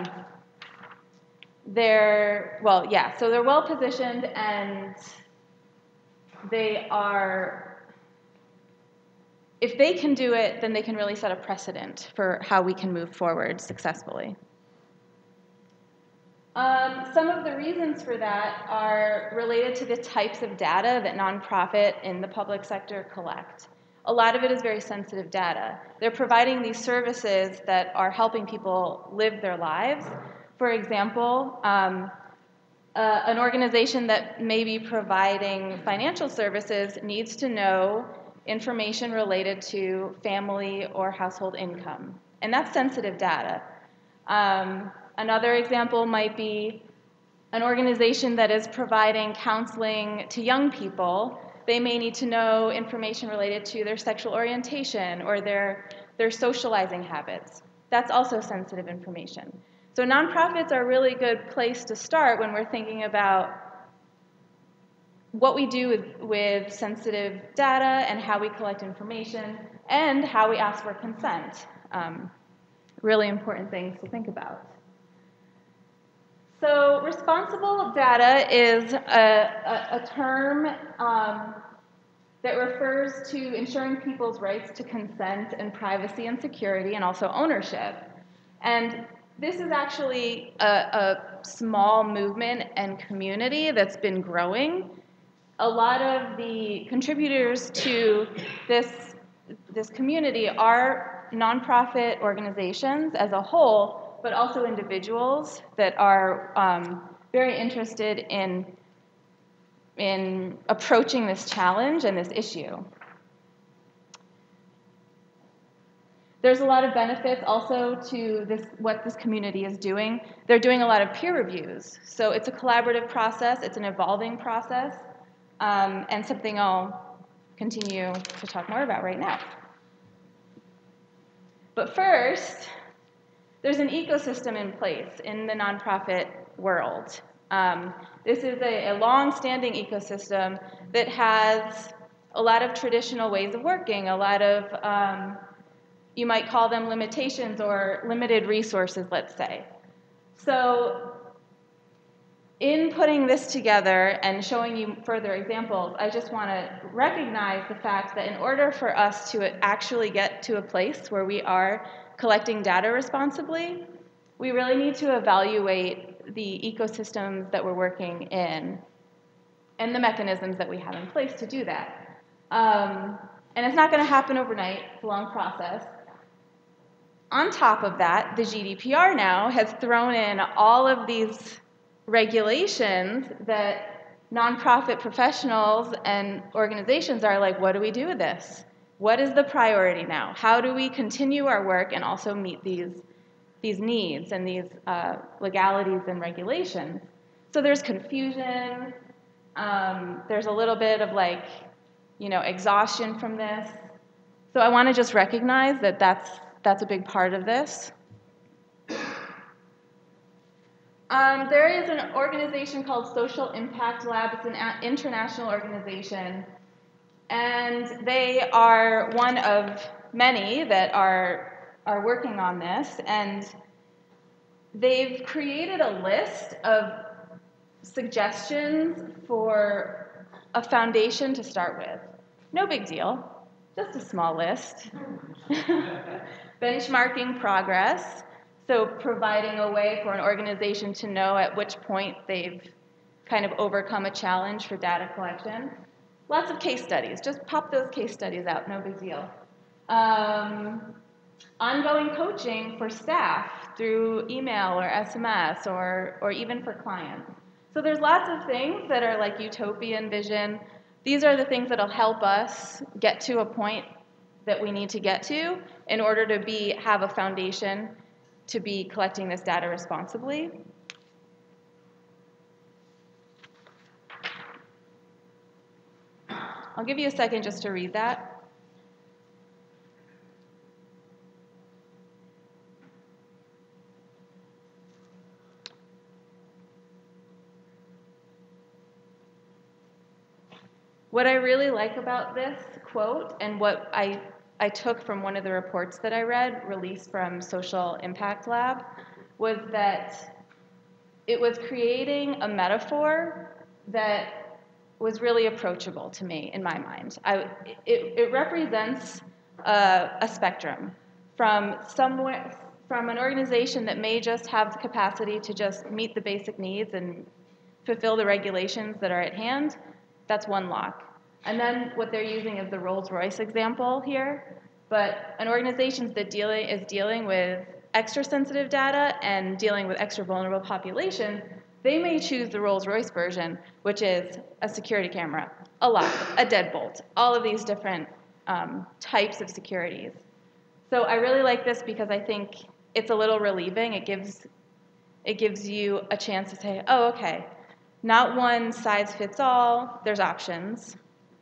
they're, well, yeah, so they're well positioned and they are, if they can do it, then they can really set a precedent for how we can move forward successfully. Um, some of the reasons for that are related to the types of data that nonprofit in the public sector collect. A lot of it is very sensitive data. They're providing these services that are helping people live their lives. For example, um, uh, an organization that may be providing financial services needs to know information related to family or household income. And that's sensitive data. Um, another example might be an organization that is providing counseling to young people. They may need to know information related to their sexual orientation or their, their socializing habits. That's also sensitive information. So nonprofits are a really good place to start when we're thinking about what we do with, with sensitive data and how we collect information and how we ask for consent. Um, really important things to think about. So responsible data is a, a, a term um, that refers to ensuring people's rights to consent and privacy and security and also ownership. And this is actually a, a small movement and community that's been growing. A lot of the contributors to this, this community are nonprofit organizations as a whole, but also individuals that are um, very interested in, in approaching this challenge and this issue. There's a lot of benefits also to this, what this community is doing. They're doing a lot of peer reviews. So it's a collaborative process, it's an evolving process. Um, and something I'll continue to talk more about right now. But first, there's an ecosystem in place in the nonprofit world. Um, this is a, a long-standing ecosystem that has a lot of traditional ways of working, a lot of, um, you might call them limitations or limited resources, let's say. So in putting this together and showing you further examples, I just want to recognize the fact that in order for us to actually get to a place where we are collecting data responsibly, we really need to evaluate the ecosystems that we're working in and the mechanisms that we have in place to do that. Um, and it's not going to happen overnight. It's a long process. On top of that, the G D P R now has thrown in all of these regulations that nonprofit professionals and organizations are like, what do we do with this? What is the priority now? How do we continue our work and also meet these, these needs and these uh, legalities and regulations? So there's confusion. Um, there's a little bit of like, you know, exhaustion from this. So I want to just recognize that that's, that's a big part of this. Um, there is an organization called Social Impact Lab. It's an international organization, and they are one of many that are, are working on this, and they've created a list of suggestions for a foundation to start with. No big deal, just a small list. Benchmarking progress. So providing a way for an organization to know at which point they've kind of overcome a challenge for data collection. Lots of case studies. Just pop those case studies out, no big deal. Um, ongoing coaching for staff through email or S M S or, or even for clients. So there's lots of things that are like utopian vision. These are the things that will help us get to a point that we need to get to in order to be, have a foundation to be collecting this data responsibly. I'll give you a second just to read that. What I really like about this quote and what I, I took from one of the reports that I read, released from Social Impact Lab, was that it was creating a metaphor that was really approachable to me in my mind. I, it, it represents a, a spectrum from somewhere, from an organization that may just have the capacity to just meet the basic needs and fulfill the regulations that are at hand. That's one lock. And then what they're using is the Rolls-Royce example here. But an organization that dealing, is dealing with extra sensitive data and dealing with extra vulnerable populations, they may choose the Rolls-Royce version, which is a security camera, a lock, a deadbolt, all of these different um, types of securities. So I really like this because I think it's a little relieving. It gives, it gives you a chance to say, oh, okay, not one size fits all, there's options.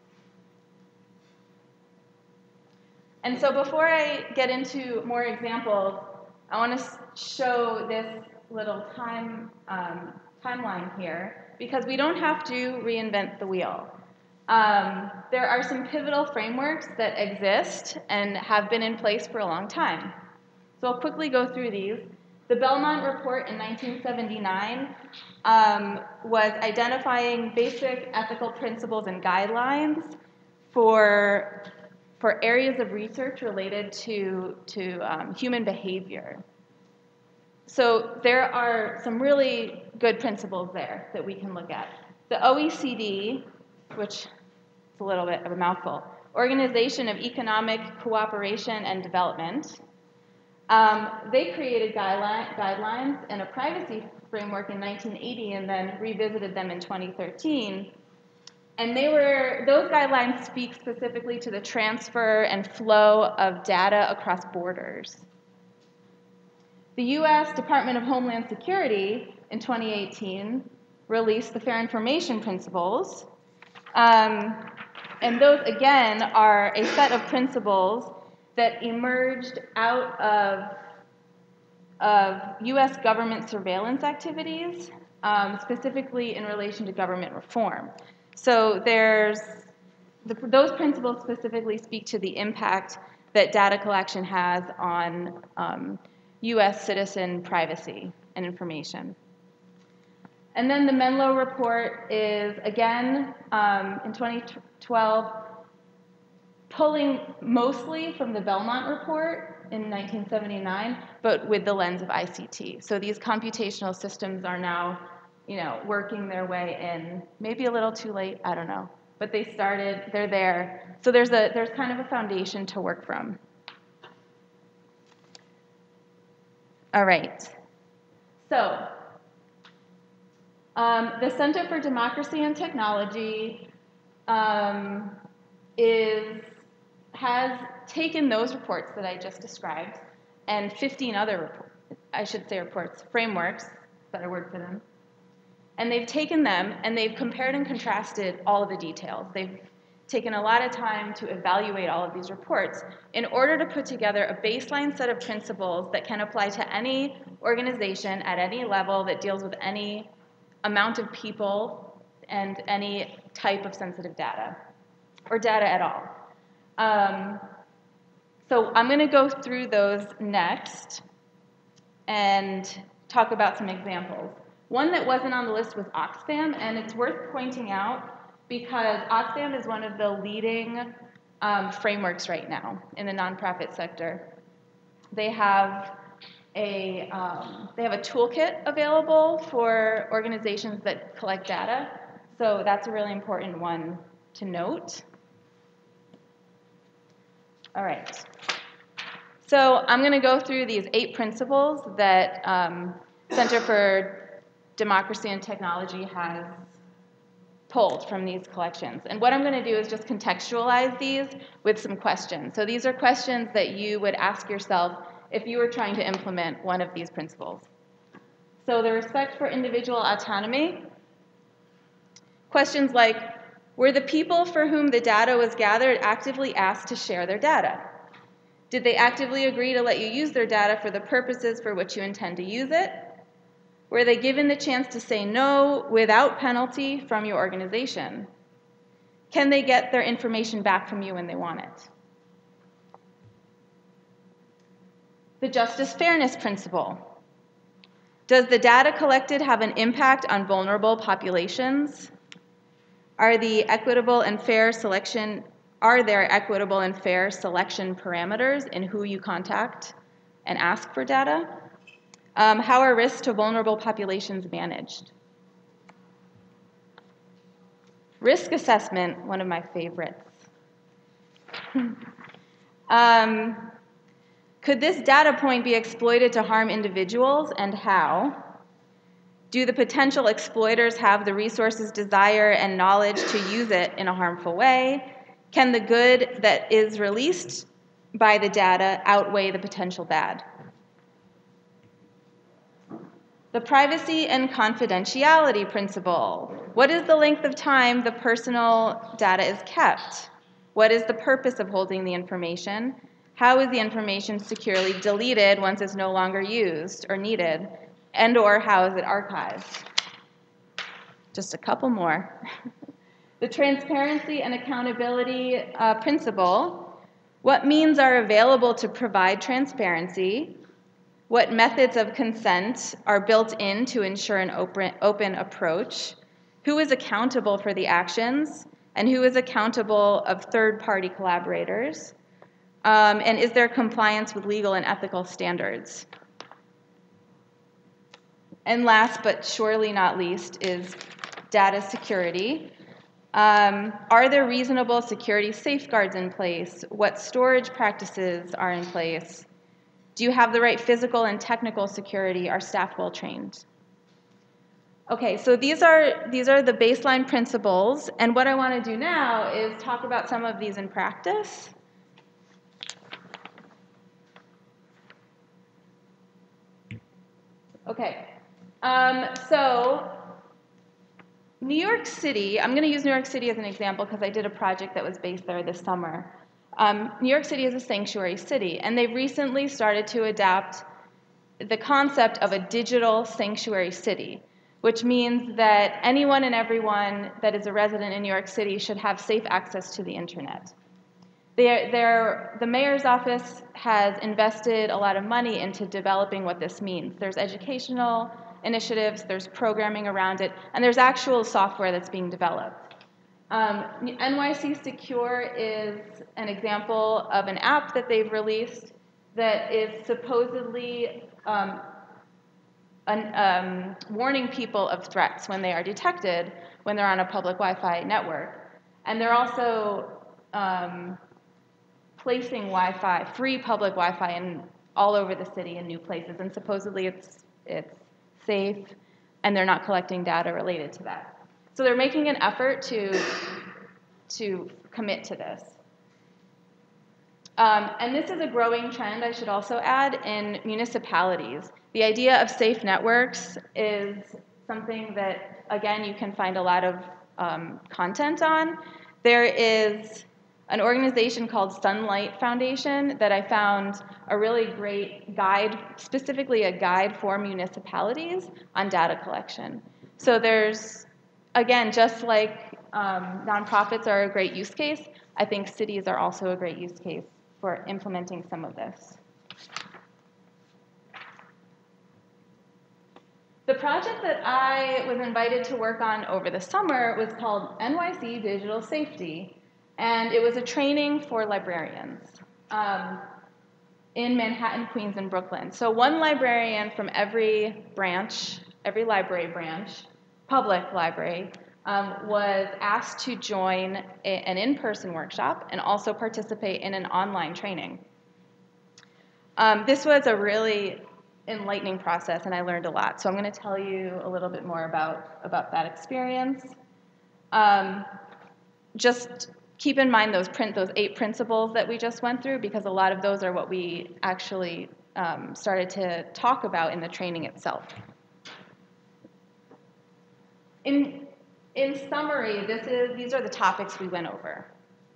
And so before I get into more examples, I want to show this little time um, timeline here, because we don't have to reinvent the wheel. Um, there are some pivotal frameworks that exist and have been in place for a long time. So I'll quickly go through these. The Belmont Report in nineteen seventy-nine um, was identifying basic ethical principles and guidelines for, for areas of research related to, to um, human behavior. So there are some really good principles there that we can look at. The O E C D, which is a little bit of a mouthful, Organization of Economic Cooperation and Development, um, they created guideline, guidelines and a privacy framework in nineteen eighty and then revisited them in twenty thirteen. And they were, those guidelines speak specifically to the transfer and flow of data across borders. The U S Department of Homeland Security in twenty eighteen released the Fair Information Principles. Um, and those, again, are a set of principles that emerged out of, of U S government surveillance activities, um, specifically in relation to government reform. So there's, the, those principles specifically speak to the impact that data collection has on um, U S citizen privacy and information. And then the Menlo Report is, again, um, in twenty twelve, pulling mostly from the Belmont Report in nineteen seventy-nine, but with the lens of I C T. So these computational systems are now, you know, working their way in. Maybe a little too late, I don't know. But they started, they're there. So there's a there's kind of a foundation to work from. All right. So um, the Center for Democracy and Technology um, is has taken those reports that I just described and fifteen other reports, I should say reports, frameworks, better word for them, and they've taken them and they've compared and contrasted all of the details. They've taken a lot of time to evaluate all of these reports in order to put together a baseline set of principles that can apply to any organization at any level that deals with any amount of people and any type of sensitive data, or data at all. Um, so I'm going to go through those next and talk about some examples. One that wasn't on the list was Oxfam, and it's worth pointing out because Oxfam is one of the leading um, frameworks right now in the nonprofit sector. They have a, um, they have a toolkit available for organizations that collect data. So that's a really important one to note. All right. So I'm going to go through these eight principles that um, Center for Democracy and Technology has pulled from these collections. And what I'm going to do is just contextualize these with some questions. So these are questions that you would ask yourself if you were trying to implement one of these principles. So the respect for individual autonomy. Questions like, were the people for whom the data was gathered actively asked to share their data? Did they actively agree to let you use their data for the purposes for which you intend to use it? Were they given the chance to say no without penalty from your organization? Can they get their information back from you when they want it? The justice fairness principle. Does the data collected have an impact on vulnerable populations? Are the equitable and fair selection, are there equitable and fair selection parameters in who you contact and ask for data? Um, how are risks to vulnerable populations managed? Risk assessment, one of my favorites. um, could this data point be exploited to harm individuals, and how? Do the potential exploiters have the resources, desire, and knowledge to use it in a harmful way? Can the good that is released by the data outweigh the potential bad? The privacy and confidentiality principle. What is the length of time the personal data is kept? What is the purpose of holding the information? How is the information securely deleted once it's no longer used or needed? And or how is it archived? Just a couple more. The transparency and accountability uh, principle. What means are available to provide transparency? What methods of consent are built in to ensure an open, open approach? Who is accountable for the actions? And who is accountable of third-party collaborators? Um, and is there compliance with legal and ethical standards? And last but surely not least is data security. Um, are there reasonable security safeguards in place? What storage practices are in place? Do you have the right physical and technical security? Are staff well trained? Okay, so these are, these are the baseline principles, and what I want to do now is talk about some of these in practice. Okay. Um, so, New York City, I'm going to use New York City as an example because I did a project that was based there this summer. Um, New York City is a sanctuary city, and they've recently started to adapt the concept of a digital sanctuary city, which means that anyone and everyone that is a resident in New York City should have safe access to the internet. They're, they're, the mayor's office has invested a lot of money into developing what this means. There's educational initiatives, there's programming around it, and there's actual software that's being developed. Um, N Y C Secure is an example of an app that they've released that is supposedly um, an, um, warning people of threats when they are detected when they're on a public Wi-Fi network. And they're also um, placing Wi-Fi, free public Wi-Fi in all over the city in new places, and supposedly it's it's safe, and they're not collecting data related to that. So they're making an effort to to commit to this. Um, and this is a growing trend, I should also add, in municipalities. The idea of safe networks is something that, again, you can find a lot of um, content on. There is an organization called Sunlight Foundation that I found a really great guide, specifically a guide for municipalities on data collection. So there's, again, just like um, nonprofits are a great use case, I think cities are also a great use case for implementing some of this. The project that I was invited to work on over the summer was called N Y C Digital Safety, and it was a training for librarians. Um, in Manhattan, Queens, and Brooklyn. So one librarian from every branch, every library branch, public library, um, was asked to join a, an in-person workshop and also participate in an online training. Um, this was a really enlightening process, and I learned a lot. So I'm going to tell you a little bit more about, about that experience. Um, just keep in mind those print those eight principles that we just went through, because a lot of those are what we actually um, started to talk about in the training itself. In, in summary, this is, these are the topics we went over.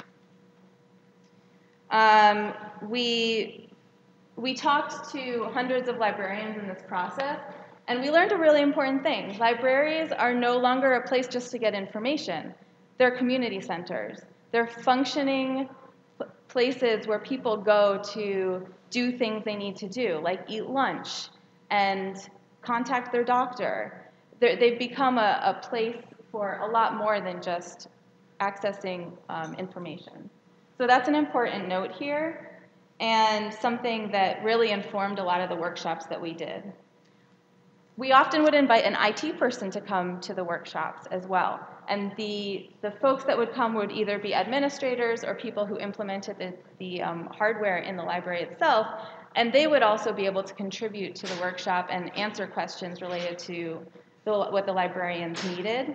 Um, we, we talked to hundreds of librarians in this process, and we learned a really important thing. Libraries are no longer a place just to get information. They're community centers. They're functioning places where people go to do things they need to do, like eat lunch and contact their doctor. They're, they've become a, a place for a lot more than just accessing um, information. So that's an important note here, and something that really informed a lot of the workshops that we did. We often would invite an I T person to come to the workshops as well. And the, the folks that would come would either be administrators or people who implemented the, the um, hardware in the library itself, and they would also be able to contribute to the workshop and answer questions related to the, what the librarians needed.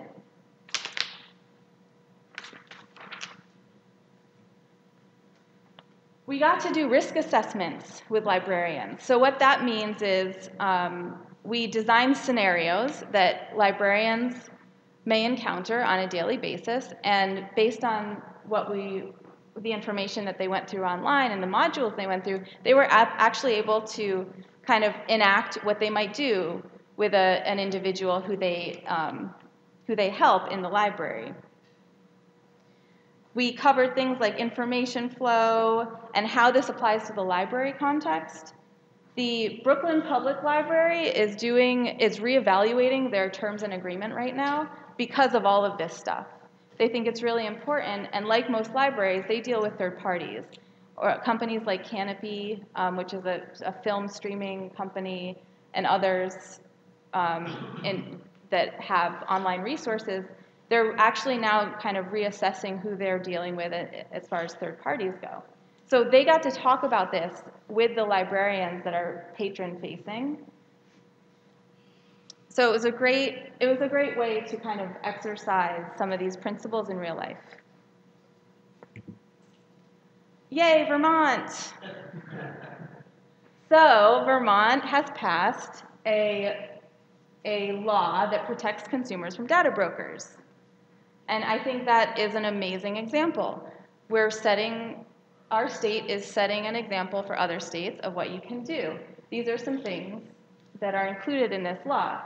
We got to do risk assessments with librarians. So what that means is um, we designed scenarios that librarians may encounter on a daily basis, and based on what we, the information that they went through online and the modules they went through, they were actually able to kind of enact what they might do with a, an individual who they, um, who they help in the library. We covered things like information flow and how this applies to the library context. The Brooklyn Public Library is doing, is reevaluating their terms and agreement right now because of all of this stuff. They think it's really important, and like most libraries, they deal with third parties, or companies like Canopy, um, which is a, a film streaming company, and others um, in, that have online resources. They're actually now kind of reassessing who they're dealing with as far as third parties go. So they got to talk about this with the librarians that are patron-facing. So it was a great, it was a great way to kind of exercise some of these principles in real life. Yay, Vermont! So Vermont has passed a, a law that protects consumers from data brokers. And I think that is an amazing example. We're setting, our state is setting an example for other states of what you can do. These are some things that are included in this law.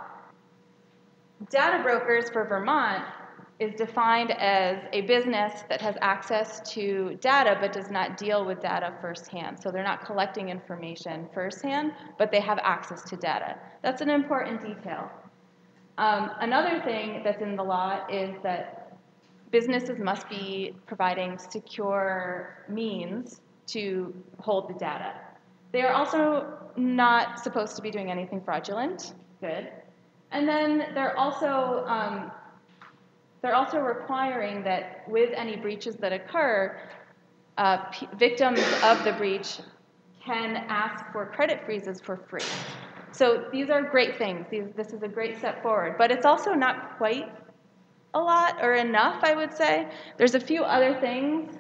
Data brokers for Vermont is defined as a business that has access to data but does not deal with data firsthand. So they're not collecting information firsthand, but they have access to data. That's an important detail. Um, another thing that's in the law is that businesses must be providing secure means to hold the data. They are also not supposed to be doing anything fraudulent. Good. And then they're also um, they're also requiring that with any breaches that occur, uh, p victims of the breach can ask for credit freezes for free. So these are great things. These, this is a great step forward. But it's also not quite a lot or enough, I would say. There's a few other things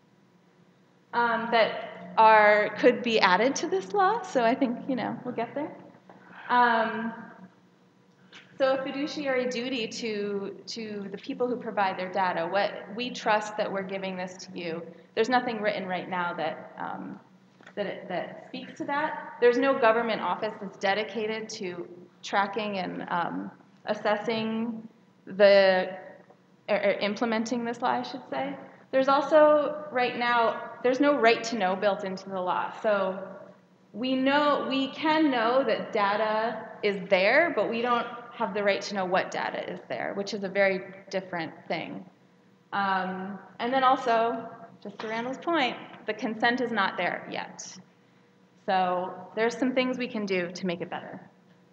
um, that are could be added to this law. So I think, you know, we'll get there. Um, So a fiduciary duty to, to the people who provide their data. What we trust that we're giving this to you. There's nothing written right now that, um, that, it, that speaks to that. There's no government office that's dedicated to tracking and um, assessing the, or, or implementing this law, I should say. There's also, right now, there's no right to know built into the law. So we know, we can know that data is there, but we don't have the right to know what data is there, which is a very different thing. Um, and then also, just to Randall's point, the consent is not there yet. So there's some things we can do to make it better.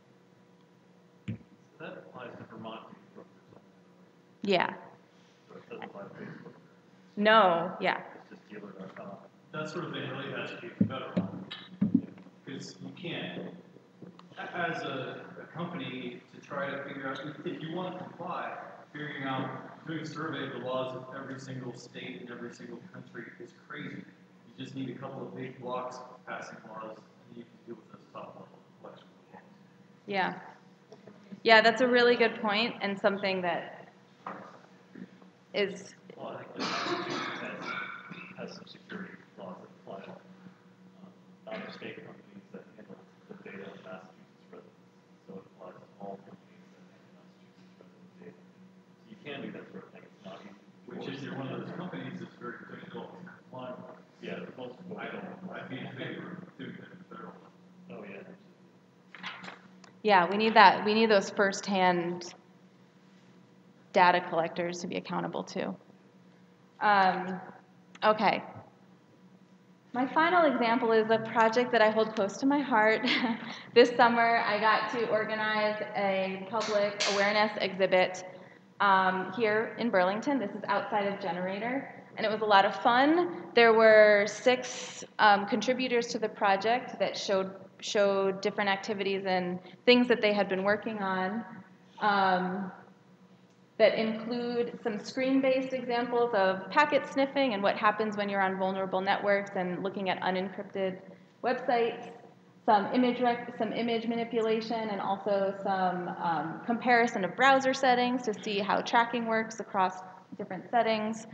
That applies to Vermont Facebook or something. Yeah. So it doesn't apply to Facebook. No, yeah. It's just dealer dot com. That sort of thing really has to be federal. Because you can't, a- as a, a company, to try to figure out, if if you want to comply, figuring out, doing a survey of the laws of every single state and every single country is crazy. You just need a couple of big blocks passing laws, and you can deal with those top level collection laws. Yeah. Yeah, that's a really good point and something that is, Well, I think that Massachusetts has, has some security laws that apply to um, out-of-state companies that handle the data of Massachusetts residents. So it applies to all companies that handle Massachusetts resident data. So you can do that sort of thing. It's not easy. Which if you're one of those companies, it's very difficult to comply with. Yeah, the most people I don't. don't, I'd be in favor of doing it federal. Oh, yeah. yeah, we need that, we need those firsthand data collectors to be accountable to. Um, okay. My final example is a project that I hold close to my heart. This summer, I got to organize a public awareness exhibit um, here in Burlington. This is outside of Generator, and it was a lot of fun. There were six um, contributors to the project that showed showed different activities and things that they had been working on. Um, that include some screen-based examples of packet sniffing and what happens when you're on vulnerable networks and looking at unencrypted websites, some image, rec some image manipulation, and also some um, comparison of browser settings to see how tracking works across different settings.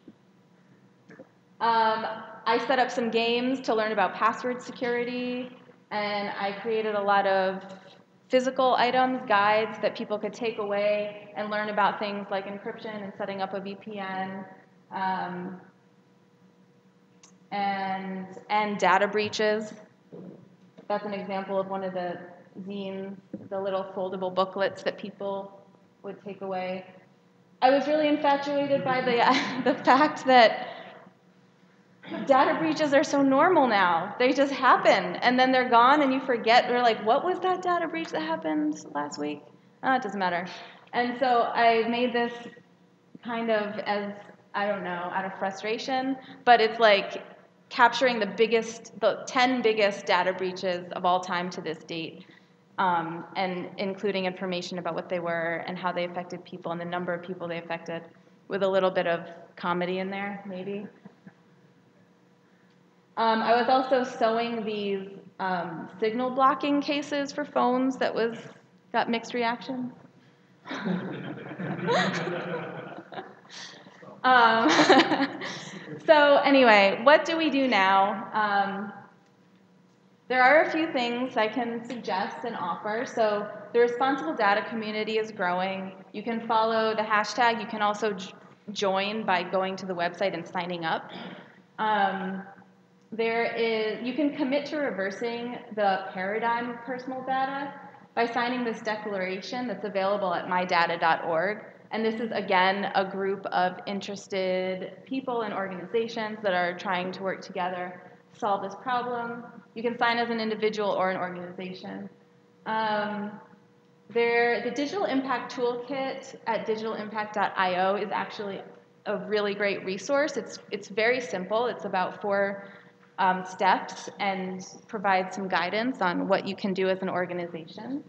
Um, I set up some games to learn about password security, and I created a lot of physical items, guides that people could take away and learn about things like encryption and setting up a V P N, um, and, and data breaches. That's an example of one of the zines, the little foldable booklets that people would take away. I was really infatuated by the, the fact that data breaches are so normal now. They just happen, and then they're gone, and you forget. We're like, what was that data breach that happened last week? Oh, it doesn't matter. And so I made this kind of as, I don't know, out of frustration, but it's like capturing the biggest, the ten biggest data breaches of all time to this date, um, and including information about what they were and how they affected people and the number of people they affected, with a little bit of comedy in there, maybe. Um, I was also sewing these um, signal blocking cases for phones that was got mixed reactions. um, so anyway, what do we do now? Um, there are a few things I can suggest and offer. So the responsible data community is growing. You can follow the hashtag. You can also join by going to the website and signing up. Um, There is, you can commit to reversing the paradigm of personal data by signing this declaration that's available at my data dot org. And this is, again, a group of interested people and organizations that are trying to work together to solve this problem. You can sign as an individual or an organization. Um, there, the Digital Impact Toolkit at digital impact dot i o is actually a really great resource. It's, it's very simple. It's about four Um, steps and provide some guidance on what you can do as an organization.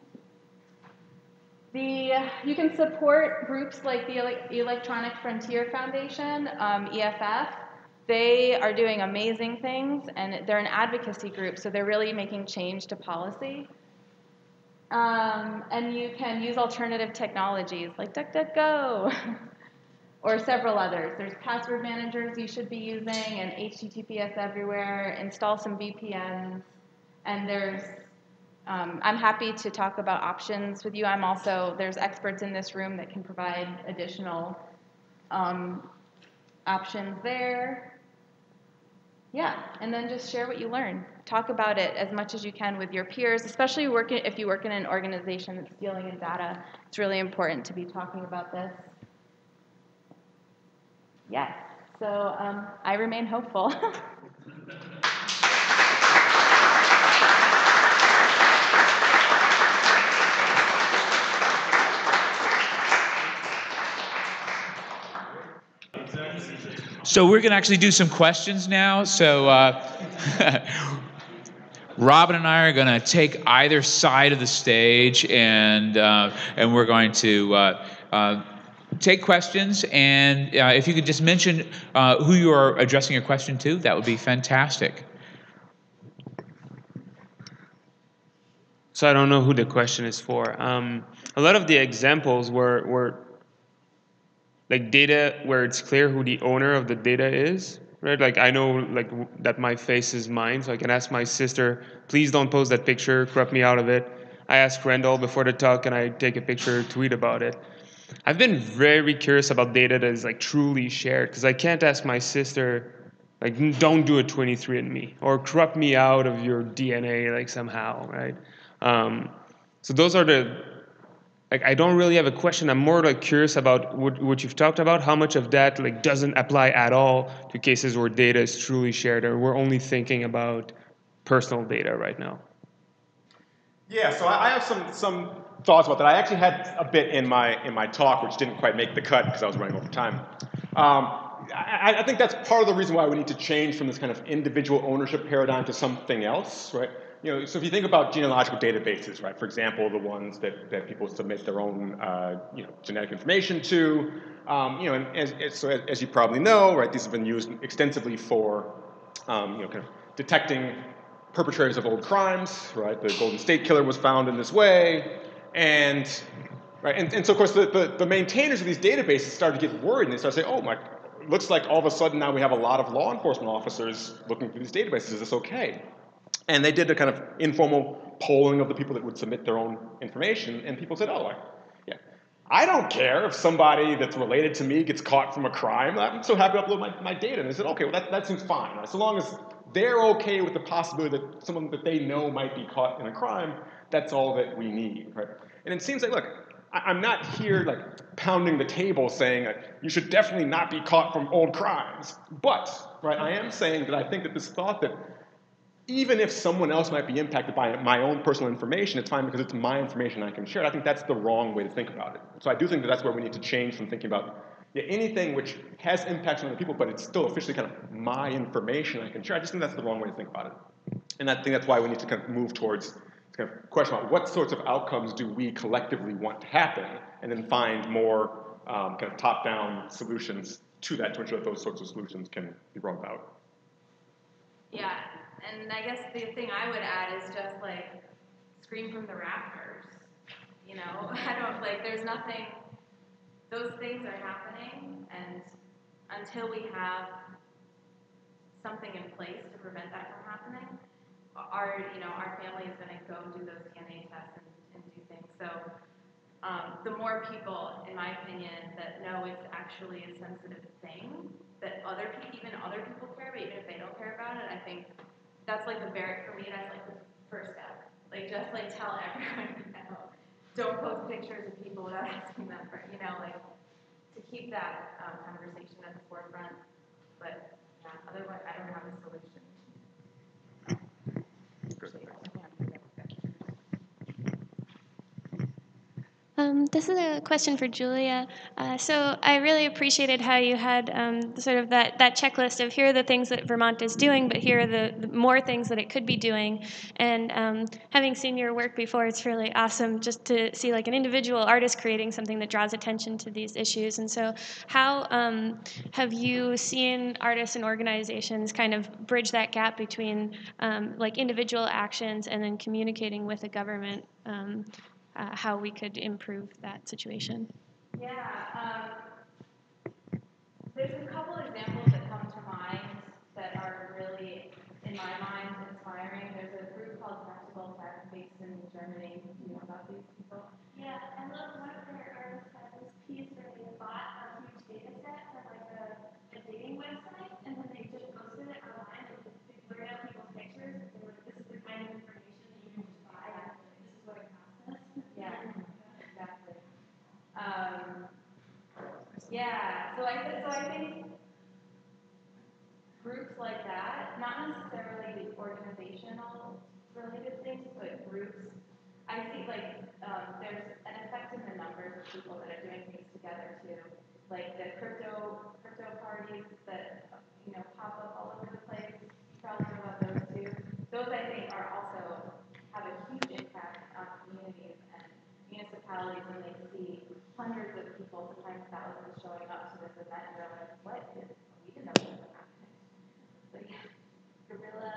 The, you can support groups like the Ele Electronic Frontier Foundation, um, E F F. They are doing amazing things, and they're an advocacy group, so they're really making change to policy. Um, and you can use alternative technologies like DuckDuckGo. Or several others. There's password managers you should be using, and H T T P S everywhere. Install some V P Ns. And there's, um, I'm happy to talk about options with you. I'm also, there's experts in this room that can provide additional um, options there. Yeah, and then just share what you learn. Talk about it as much as you can with your peers, especially work if you work in an organization that's dealing in data. It's really important to be talking about this. Yes, so um, I remain hopeful. so we're going to actually do some questions now. So uh, Robin and I are going to take either side of the stage, and uh, and we're going to uh, uh, take questions. And uh, if you could just mention uh, who you are addressing your question to, that would be fantastic. So I don't know who the question is for. Um, a lot of the examples were, were like data where it's clear who the owner of the data is, right? Like I know like w- that my face is mine, so I can ask my sister, please don't post that picture, crop me out of it. I asked Randall before the talk, and I take a picture, tweet about it. I've been very curious about data that is like truly shared, because I can't ask my sister, like, don't do a twenty-three and me, or crop me out of your D N A like somehow, right? Um, so those are the, like, I don't really have a question. I'm more like curious about what, what you've talked about, how much of that like doesn't apply at all to cases where data is truly shared, or we're only thinking about personal data right now. Yeah, so I I have some some thoughts about that. I actually had a bit in my in my talk, which didn't quite make the cut because I was running over time. Um, I, I think that's part of the reason why we need to change from this kind of individual ownership paradigm to something else, right? You know, so if you think about genealogical databases, right? For example, the ones that, that people submit their own, uh, you know, genetic information to, um, you know, and as, as, so as, as you probably know, right? These have been used extensively for, um, you know, kind of detecting perpetrators of old crimes, right? The Golden State Killer was found in this way, and right, and, and so of course the, the, the maintainers of these databases started to get worried, and they started saying, oh my, looks like all of a sudden now we have a lot of law enforcement officers looking through these databases. Is this okay? And they did a kind of informal polling of the people that would submit their own information, and people said, oh, like, yeah, I don't care if somebody that's related to me gets caught from a crime. I'm so happy to upload my, my data. And they said, okay, well, that, that seems fine. Right? So long as they're okay with the possibility that someone that they know might be caught in a crime, that's all that we need. Right? And it seems like, look, I, I'm not here like pounding the table saying like, you should definitely not be caught from old crimes. But right, I am saying that I think that this thought that even if someone else might be impacted by my own personal information, it's fine because it's my information I can share. I think that's the wrong way to think about it. So I do think that that's where we need to change from thinking about yeah, anything which has impacts on other people, but it's still officially kind of my information I can share. I just think that's the wrong way to think about it. And I think that's why we need to kind of move towards kind of question about what sorts of outcomes do we collectively want to happen, and then find more um, kind of top-down solutions to that to ensure that those sorts of solutions can be brought about. Yeah, and I guess the thing I would add is just like scream from the rafters. You know, I don't like. There's nothing. Those things are happening, and until we have something in place to prevent that from happening, our you know our family is going to go do those D N A tests and, and do things. So um, the more people, in my opinion, that know it's actually a sensitive thing that other people, even other people care about, even if they don't care about it, I think. That's like the very, for me, that's like the first step. Like, just like tell everyone, you know, don't post pictures of people without asking them for, you know, like, to keep that um, conversation at the forefront. But, yeah, otherwise, I don't have a solution. Um, this is a question for Julia. Uh, so I really appreciated how you had um, sort of that, that checklist of here are the things that Vermont is doing, but here are the, the more things that it could be doing. And um, having seen your work before, it's really awesome just to see like an individual artist creating something that draws attention to these issues. And so how um, have you seen artists and organizations kind of bridge that gap between um, like individual actions and then communicating with the government? Um, Uh, how we could improve that situation. Yeah, um, there's a couple examples that come to mind that are really, in my mind, inspiring. There's a group called Practical Tech based in Germany. Do you know about these people? Yeah, I love one of their artists had this piece where they bought a huge data set for like a, a dating website, and then they just posted it online and they blurred out people's pictures. And they were like, this is the kind of information that you can just buy. And this is what it costs us. Yeah, exactly. Um, yeah, so I so I think groups like that, not necessarily organizational related things, but groups. I see like um, there's an effect in the numbers of people that are doing things together too. like the crypto crypto parties that you know pop up all over the place. You probably know about those too. Those I think are also have a huge impact on communities and municipalities when they see hundreds of people, sometimes thousands, showing up to this event and they're like, "What is? We didn't know this was happening." But yeah, gorilla.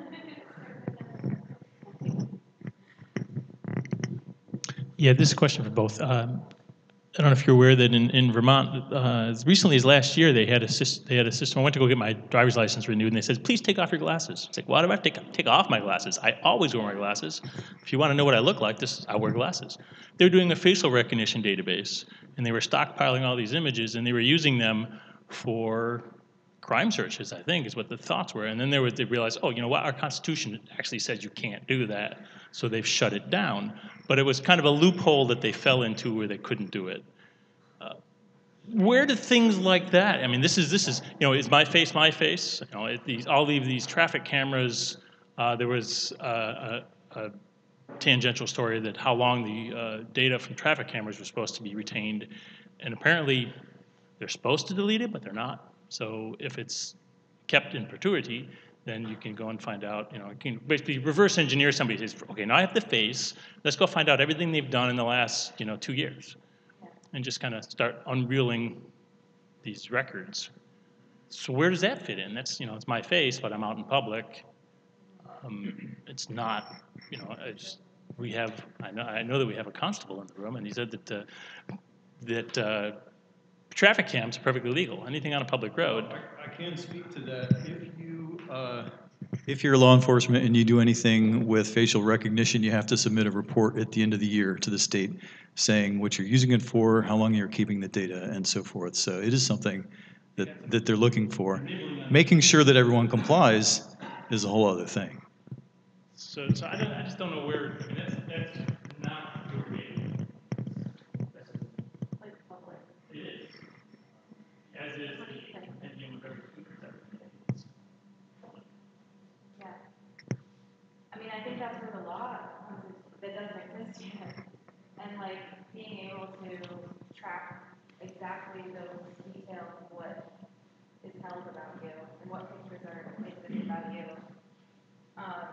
Yeah, this is a question for both. Um, I don't know if you're aware that in, in Vermont, uh, as recently as last year, they had a sys- they had a system. I went to go get my driver's license renewed, and they said, "Please take off your glasses." It's like, why do I have to take, take off my glasses? I always wear my glasses. If you want to know what I look like, this I wear glasses. They're doing a facial recognition database, and they were stockpiling all these images, and they were using them for crime searches, I think, is what the thoughts were. And then they, were, they realized, oh, you know what? Our Constitution actually says you can't do that, so they've shut it down. But it was kind of a loophole that they fell into where they couldn't do it. Uh, where do things like that? I mean, this is this is you know, is my face my face? You know, it, these all of these traffic cameras. Uh, there was uh, a, a tangential story that how long the uh, data from traffic cameras was supposed to be retained, and apparently they're supposed to delete it, but they're not. So if it's kept in perpetuity, then you can go and find out, you know, you can basically reverse engineer somebody. Says, okay, now I have the face. Let's go find out everything they've done in the last, you know, two years, and just kind of start unreeling these records. So where does that fit in? That's, you know, it's my face, but I'm out in public. Um, it's not, you know, I just, we have. I know, I know that we have a constable in the room, and he said that uh, that uh, traffic cams are perfectly legal. Anything on a public road. I, I can speak to that. If you uh, If you're law enforcement and you do anything with facial recognition, you have to submit a report at the end of the year to the state saying what you're using it for, how long you're keeping the data, and so forth. So it is something that, that they're looking for. Making sure that everyone complies is a whole other thing. So, so I, don't, I just don't know where, I mean, that's, that's not your game. That's Like public. It is. As is the Indian River. Yeah. I mean, I think that's where the law comes in, that doesn't exist yet. And like being able to track exactly those details of what is held about you and what pictures are exist about you. Um,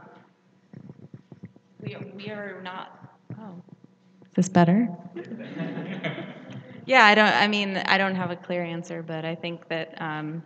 we are, we are not. Oh, is this better? Yeah, I don't. I mean, I don't have a clear answer, but I think that um,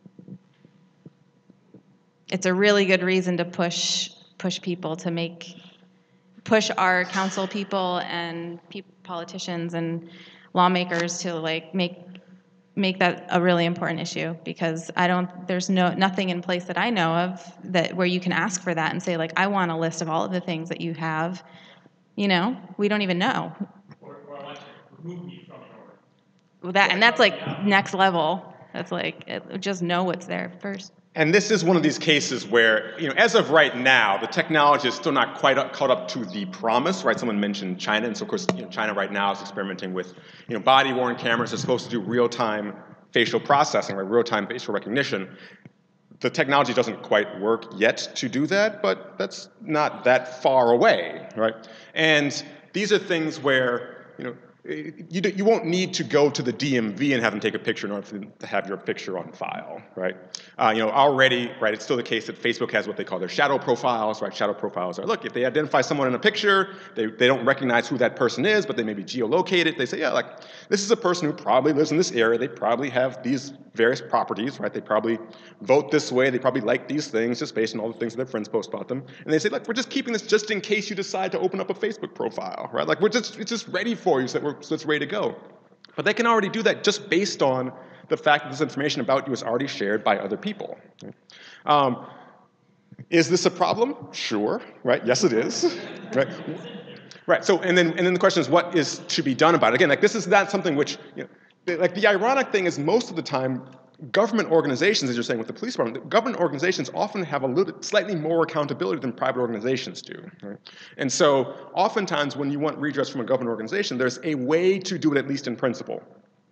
it's a really good reason to push push people to make push our council people and pe- politicians and lawmakers to like make make that a really important issue, because I don't there's no nothing in place that I know of that where you can ask for that and say like I want a list of all of the things that you have. You know, we don't even know. Or, or I want to remove me from your Well, that and that's like next level. That's like it, just know what's there first. And this is one of these cases where, you know, as of right now, the technology is still not quite up, caught up to the promise, right? Someone mentioned China, and so of course, you know, China right now is experimenting with, you know, body-worn cameras that are supposed to do real-time facial processing, right? Real-time facial recognition. The technology doesn't quite work yet to do that, but that's not that far away, right? And these are things where, you know, You, you won't need to go to the D M V and have them take a picture in order for them to have your picture on file, right? Uh, you know, already, right, it's still the case that Facebook has what they call their shadow profiles, right? Shadow profiles are, look, if they identify someone in a picture, they, they don't recognize who that person is, but they may be geolocated. They say, yeah, like, this is a person who probably lives in this area. They probably have these various properties, right? They probably vote this way. They probably like these things just based on all the things that their friends post about them. And they say, look, we're just keeping this just in case you decide to open up a Facebook profile, right? Like, we're just, it's just ready for you so that we're, so it's ready to go. But they can already do that just based on the fact that this information about you is already shared by other people. Um, is this a problem? Sure, right? Yes, it is, right? Right. So, and then, and then the question is, what is to be done about it? Again, like this is not something which, you know, like the ironic thing is, most of the time, government organizations, as you're saying with the police department, government organizations often have a little, slightly more accountability than private organizations do. Right? And so, oftentimes, when you want redress from a government organization, there's a way to do it, at least in principle.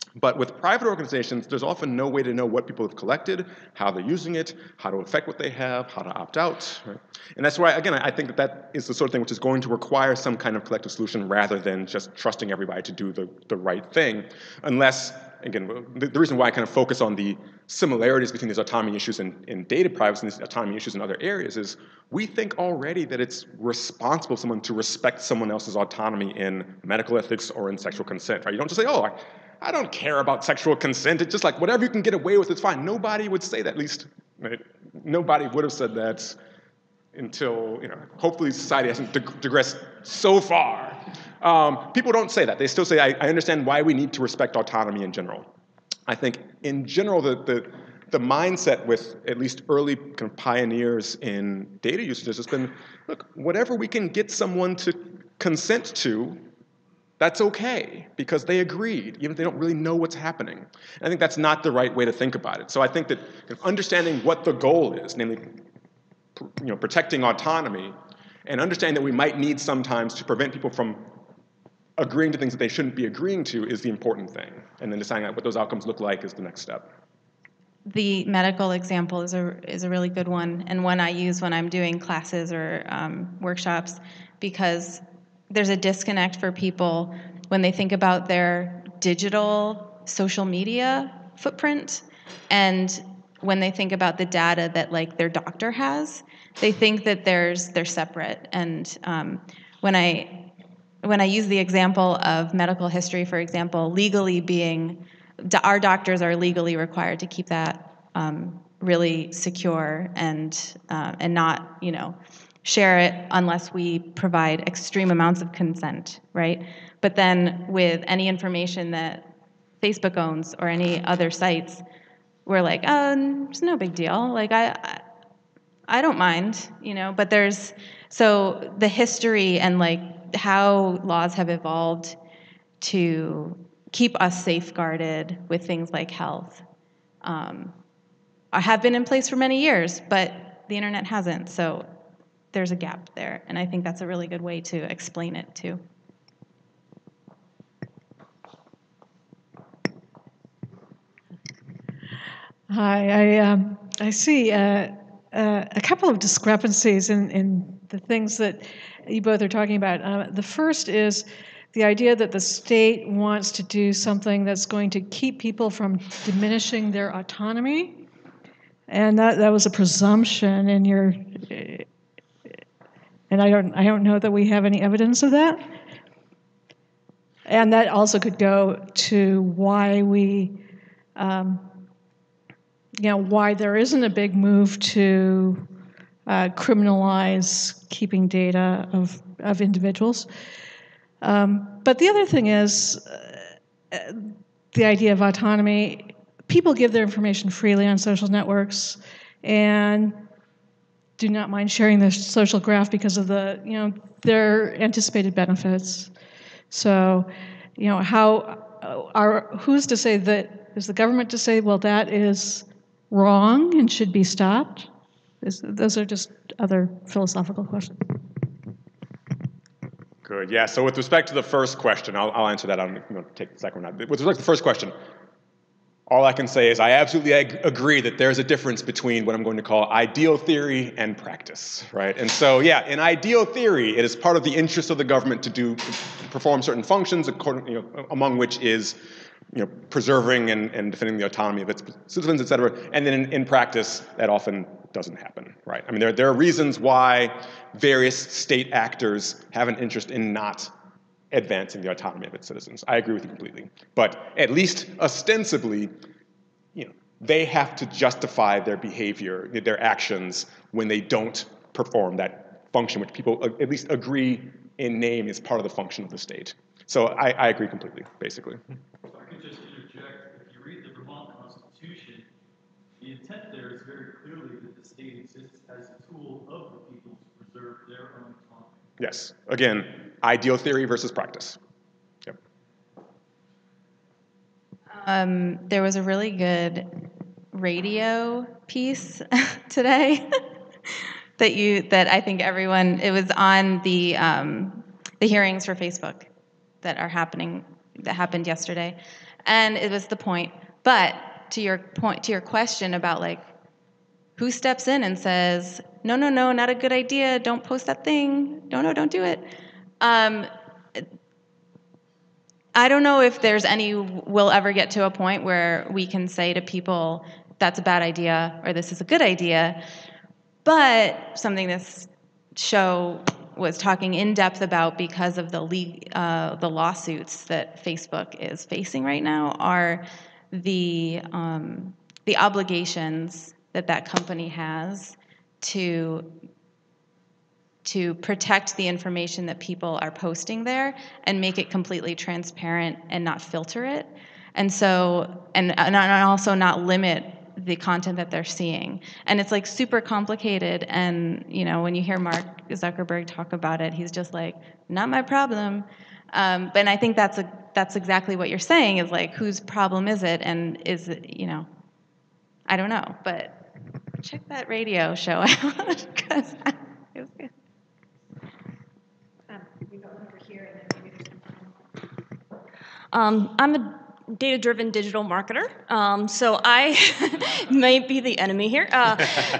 But with private organizations, there's often no way to know what people have collected, how they're using it, how to affect what they have, how to opt out. Right? And that's why, again, I think that that is the sort of thing which is going to require some kind of collective solution rather than just trusting everybody to do the, the right thing. Unless, again, the, the reason why I kind of focus on the similarities between these autonomy issues in, in data privacy and these autonomy issues in other areas is we think already that it's responsible for someone to respect someone else's autonomy in medical ethics or in sexual consent. Right? You don't just say, oh, I, I don't care about sexual consent. It's just like whatever you can get away with, it's fine. Nobody would say that, at least right? Nobody would have said that until, you know, hopefully society hasn't dig- digressed so far. Um, people don't say that. They still say, I, I understand why we need to respect autonomy in general. I think in general, the, the, the mindset with at least early kind of pioneers in data usage has just been, look, whatever we can get someone to consent to, that's okay, because they agreed, even if they don't really know what's happening. And I think that's not the right way to think about it. So I think that understanding what the goal is, namely you know, protecting autonomy, and understanding that we might need sometimes to prevent people from agreeing to things that they shouldn't be agreeing to is the important thing. And then deciding out what those outcomes look like is the next step. The medical example is a, is a really good one, and one I use when I'm doing classes or um, workshops, because there's a disconnect for people when they think about their digital social media footprint and when they think about the data that like their doctor has. They think that there's they're separate. And um, when I when I use the example of medical history, for example, legally being our doctors are legally required to keep that um, really secure and uh, and not you know. share it unless we provide extreme amounts of consent, right? But then with any information that Facebook owns or any other sites, we're like, oh, it's no big deal. Like I, I, I don't mind, you know. But there's so the history and like how laws have evolved to keep us safeguarded with things like health um, have been in place for many years, but the internet hasn't. So there's a gap there, and I think that's a really good way to explain it too. Hi, I um, I see uh, uh, a couple of discrepancies in, in the things that you both are talking about. Uh, the first is the idea that the state wants to do something that's going to keep people from diminishing their autonomy, and that, that was a presumption in your. And I don't, I don't know that we have any evidence of that. And that also could go to why we, um, you know, why there isn't a big move to uh, criminalize keeping data of, of individuals. Um, but the other thing is uh, the idea of autonomy. People give their information freely on social networks, and do not mind sharing their social graph because of the, you know, their anticipated benefits. So, you know, how are who's to say that? Is the government to say, well, that is wrong and should be stopped? Is, those are just other philosophical questions. Good. Yeah. So with respect to the first question, I'll, I'll answer that. I'm going to take the second one. With respect to the first question, all I can say is I absolutely ag- agree that there's a difference between what I'm going to call ideal theory and practice, right? And so, yeah, in ideal theory, it is part of the interest of the government to do, to perform certain functions, according, you know, among which is, you know, preserving and, and defending the autonomy of its citizens, et cetera. And then in, in practice, that often doesn't happen, right? I mean, there, there are reasons why various state actors have an interest in not advancing the autonomy of its citizens. I agree with you completely. But at least ostensibly, you know, they have to justify their behavior, their actions, when they don't perform that function, which people at least agree in name is part of the function of the state. So I, I agree completely, basically. If I could just interject, if you read the Vermont Constitution, the intent there is very clearly that the state exists as a tool of the people to preserve their own autonomy. Yes. Again, ideal theory versus practice. Yep. Um, there was a really good radio piece today that you that I think everyone. It was on the um, the hearings for Facebook that are happening that happened yesterday, And it was the point. But to your point, to your question about like, who steps in and says, no, no, no, not a good idea, don't post that thing, no, no, don't do it. Um, I don't know if there's any, we'll ever get to a point where we can say to people, that's a bad idea, or this is a good idea, but something this show was talking in depth about because of the le- uh, the lawsuits that Facebook is facing right now are the um, the obligations that that company has to to protect the information that people are posting there and make it completely transparent and not filter it, and so and and also not limit the content that they're seeing. And it's like super complicated, and you know, when you hear Mark Zuckerberg talk about it, he's just like, not my problem. Um, but I think that's a that's exactly what you're saying, is like, whose problem is it, and is it, you know, I don't know, but check that radio show out, because it was good. Um, we go over here and then maybe um, I'm a data-driven digital marketer, um, so I may be the enemy here. Uh,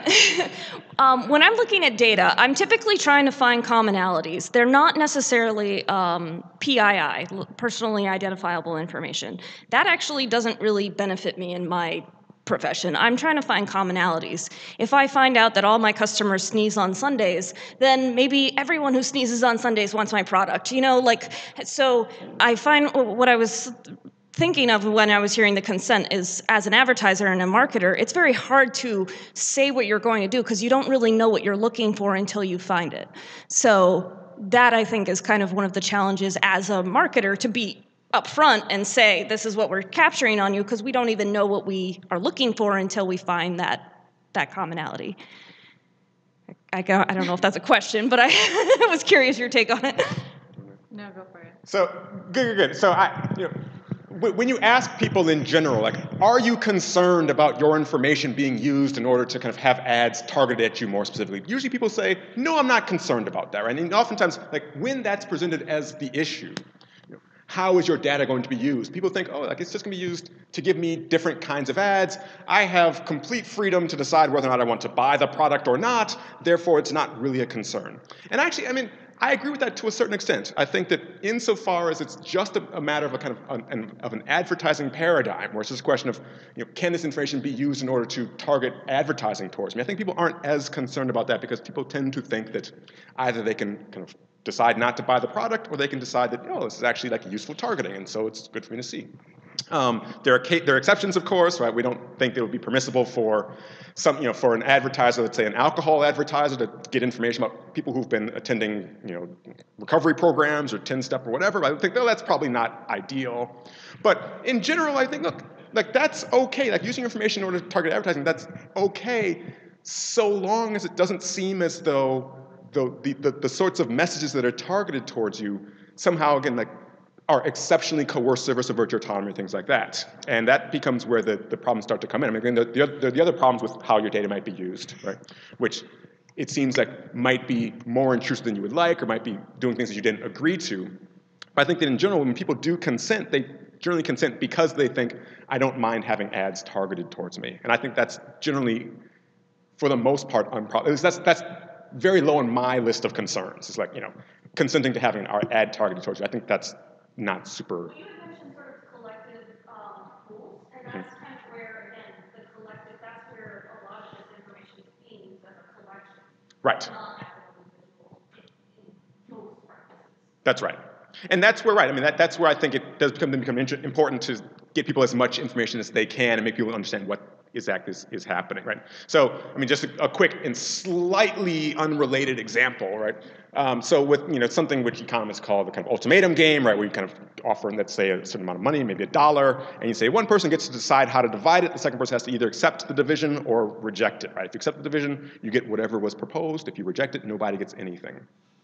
um, when I'm looking at data, I'm typically trying to find commonalities. They're not necessarily um, P I I, personally identifiable information. That actually doesn't really benefit me in my profession. I'm trying to find commonalities. If I find out that all my customers sneeze on Sundays, then maybe everyone who sneezes on Sundays wants my product. You know, like, so I find what I was thinking of when I was hearing the consent is, as an advertiser and a marketer, it's very hard to say what you're going to do because you don't really know what you're looking for until you find it. So that, I think, is kind of one of the challenges as a marketer, to be upfront and say, this is what we're capturing on you, because we don't even know what we are looking for until we find that that commonality. I, go, I don't know if that's a question, but I was curious your take on it. No, go for it. So, good, good, good. So, I, you know, when you ask people in general, like, are you concerned about your information being used in order to kind of have ads targeted at you more specifically? Usually people say, no, I'm not concerned about that, right? And oftentimes, like, when that's presented as the issue, you know, how is your data going to be used? People think, oh, like, it's just going to be used to give me different kinds of ads. I have complete freedom to decide whether or not I want to buy the product or not. Therefore, it's not really a concern. And actually, I mean, I agree with that to a certain extent. I think that insofar as it's just a, a matter of a kind of an, of an advertising paradigm, where it's just a question of, you know, can this information be used in order to target advertising towards me? I think people aren't as concerned about that because people tend to think that either they can kind of decide not to buy the product, or they can decide that, oh, this is actually like useful targeting, and so it's good for me to see. Um, there are there are exceptions, of course, right? We don't think it would be permissible for some, you know, for an advertiser, let's say an alcohol advertiser, to get information about people who've been attending, you know, recovery programs or ten-step or whatever. I would think, oh, that's probably not ideal. But in general, I think, look, like, that's okay. Like, using information in order to target advertising, that's okay, so long as it doesn't seem as though the the the, the sorts of messages that are targeted towards you somehow, again, like, are exceptionally coercive or subvert your autonomy, things like that. And that becomes where the, the problems start to come in. I mean, the, the, the other problems with how your data might be used, right? Which it seems like might be more intrusive than you would like, or might be doing things that you didn't agree to. But I think that in general, when people do consent, they generally consent because they think, I don't mind having ads targeted towards me. And I think that's generally, for the most part, unproblematic. That's, that's very low on my list of concerns. It's like, you know, consenting to having an ad targeted towards you. I think that's not super. You had mentioned sort of collective um, pools, and that's mm-hmm. kind of where, again, the collective, that's where a lot of this information is being used as a collection. Right. Not as an individual in most practices. That's right. And that's where, right, I mean, that, that's where I think it does become, become important to get people as much information as they can and make people understand what exactly is, is happening, right? So, I mean, just a, a quick and slightly unrelated example, right? Um, so with, you know, something which economists call the kind of ultimatum game, right, where you kind of offer, let's say, a certain amount of money, maybe a dollar, and you say one person gets to decide how to divide it, the second person has to either accept the division or reject it, right? If you accept the division, you get whatever was proposed. If you reject it, nobody gets anything.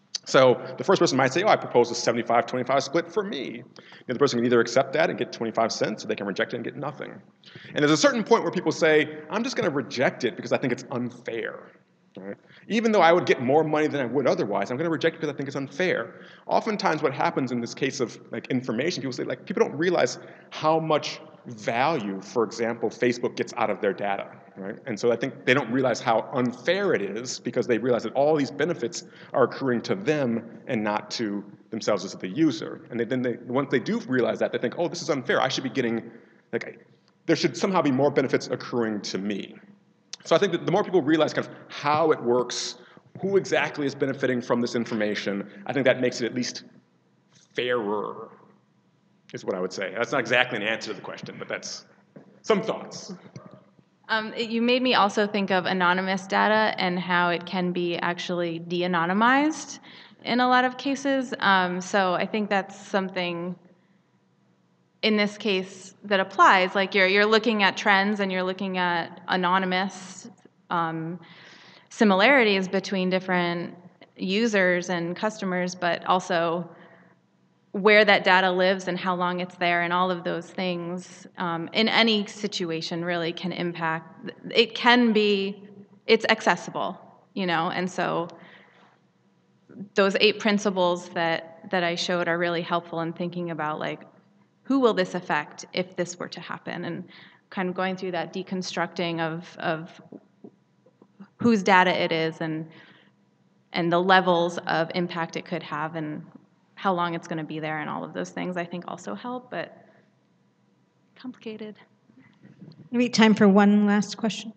So the first person might say, oh, I propose a seventy-five twenty-five split for me. The other person can either accept that and get twenty-five cents, or they can reject it and get nothing. And there's a certain point where people say, I'm just going to reject it because I think it's unfair. Right? Even though I would get more money than I would otherwise, I'm going to reject it because I think it's unfair. Oftentimes what happens in this case of like information, people say like people don't realize how much value, for example, Facebook gets out of their data, right? And so I think they don't realize how unfair it is because they realize that all these benefits are accruing to them and not to themselves as the user. And they, then they, once they do realize that, they think, oh, this is unfair. I should be getting, like, there should somehow be more benefits accruing to me. So I think that the more people realize kind of how it works, who exactly is benefiting from this information, I think that makes it at least fairer, is what I would say. That's not exactly an answer to the question, but that's some thoughts. Um, it, you made me also think of anonymous data and how it can be actually de-anonymized in a lot of cases. Um, so I think that's something in this case that applies. Like you're you're looking at trends and you're looking at anonymous um, similarities between different users and customers, but also where that data lives and how long it's there and all of those things um, in any situation really can impact. It can be, it's accessible, you know, and so those eight principles that, that I showed are really helpful in thinking about like, who will this affect if this were to happen? And kind of going through that deconstructing of, of whose data it is and, and the levels of impact it could have and how long it's going to be there and all of those things I think also help, but complicated. Maybe time for one last question.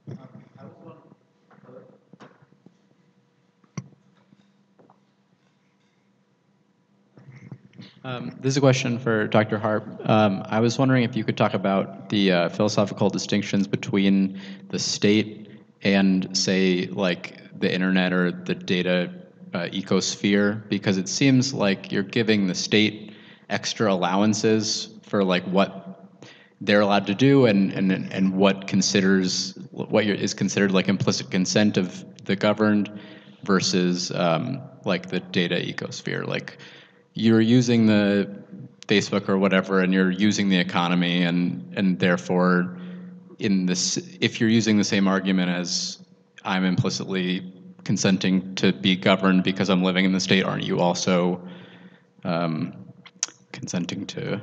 Um, this is a question for Doctor Harp. Um, I was wondering if you could talk about the uh, philosophical distinctions between the state and, say, like the internet or the data uh, ecosphere, because it seems like you're giving the state extra allowances for like what they're allowed to do and and and what considers what is considered like implicit consent of the governed versus um, like the data ecosphere. Like you're using the Facebook or whatever, and you're using the economy, and and therefore, in this, if you're using the same argument as I'm implicitly consenting to be governed because I'm living in the state, aren't you also um, consenting to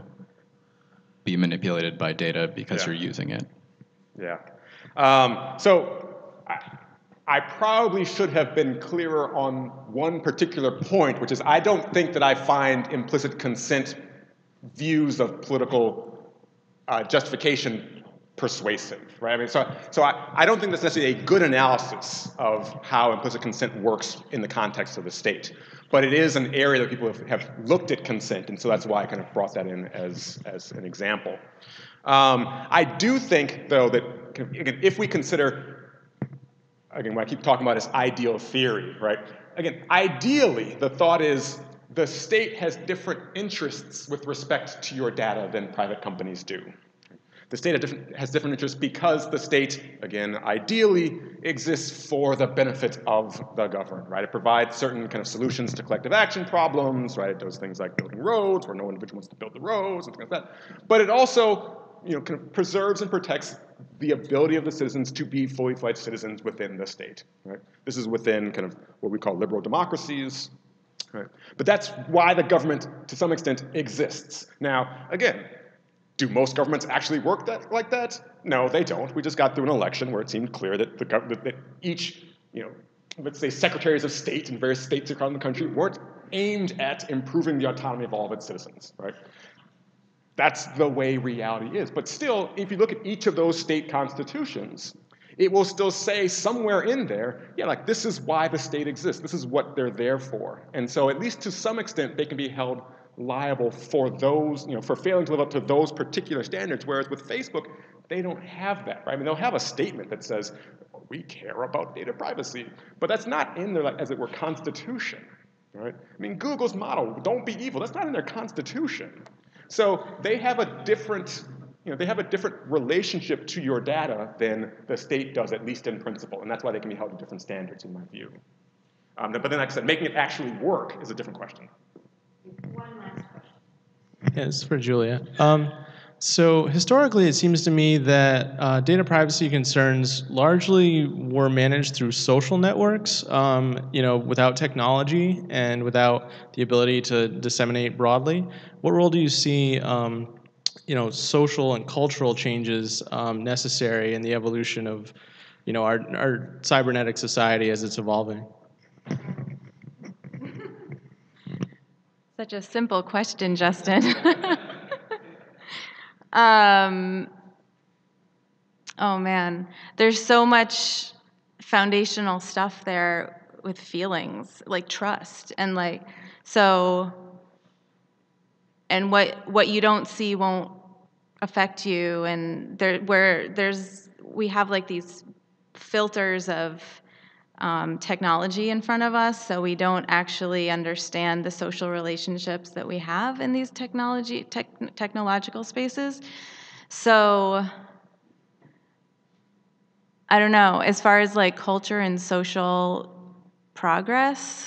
be manipulated by data because Yeah. you're using it? Yeah. Um, so I, I probably should have been clearer on one particular point, which is I don't think that I find implicit consent views of political uh, justification persuasive, right? I mean, so, so I, I don't think that's necessarily a good analysis of how implicit consent works in the context of the state. But it is an area that people have, have looked at consent, and so that's why I kind of brought that in as, as an example. Um, I do think, though, that again, if we consider, again, what I keep talking about is ideal theory, right? Again, ideally, the thought is the state has different interests with respect to your data than private companies do. The state different, has different interests because the state, again, ideally exists for the benefit of the governed, right? It provides certain kind of solutions to collective action problems, right? It does things like building roads where no individual wants to build the roads and things like that. But it also, you know, kind of preserves and protects the ability of the citizens to be fully fledged citizens within the state, right? This is within kind of what we call liberal democracies, right? But that's why the government, to some extent, exists. Now, again, do most governments actually work that, like that? No, they don't. We just got through an election where it seemed clear that, the gov- that each, you know, let's say secretaries of state in various states around the country weren't aimed at improving the autonomy of all of its citizens, right? That's the way reality is. But still, if you look at each of those state constitutions, it will still say somewhere in there, yeah, like this is why the state exists. This is what they're there for. And so at least to some extent, they can be held liable for those, you know, for failing to live up to those particular standards, whereas with Facebook, they don't have that, right? I mean, they'll have a statement that says, we care about data privacy, but that's not in their, like, as it were, constitution, right? I mean, Google's motto, don't be evil, that's not in their constitution. So they have a different, you know, they have a different relationship to your data than the state does, at least in principle, and that's why they can be held to different standards, in my view. Um, but then, like I said, making it actually work is a different question. One last question. Yeah, this is for Julia. Um, So historically, it seems to me that uh, data privacy concerns largely were managed through social networks, um, you know, without technology and without the ability to disseminate broadly. What role do you see, um, you know, social and cultural changes um, necessary in the evolution of, you know, our, our cybernetic society as it's evolving? Such a simple question, Justin. um, oh man, there's so much foundational stuff there with feelings, like trust, and like so. And what what you don't see won't affect you, and there where there's we have like these filters of Um, technology in front of us, so we don't actually understand the social relationships that we have in these technology tech, technological spaces. So I don't know, as far as like culture and social progress,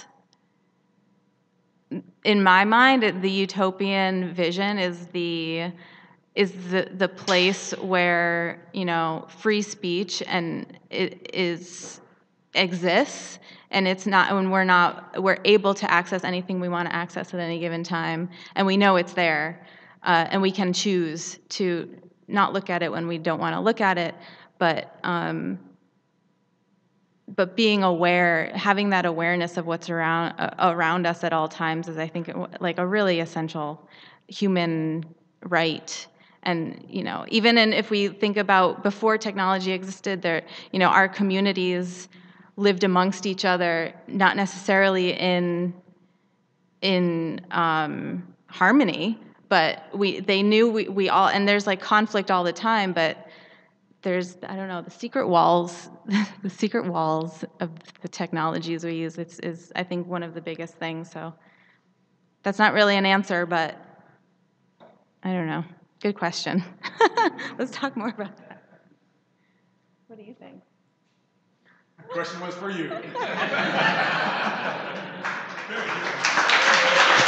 in my mind, the utopian vision is the is the the place where, you know, free speech and it is exists, and it's not when we're not we're able to access anything we want to access at any given time, and we know it's there, uh, and we can choose to not look at it when we don't want to look at it, but um, but being aware, having that awareness of what's around uh, around us at all times is, I think, like a really essential human right. And, you know, even in, if we think about before technology existed, there, you know, our communities lived amongst each other, not necessarily in in um, harmony, but we they knew we, we all, and there's like conflict all the time, but there's, I don't know, the secret walls, the secret walls of the technologies we use, it's, is, I think, one of the biggest things. So that's not really an answer, but I don't know. Good question. Let's talk more about that. What do you think? The question was for you.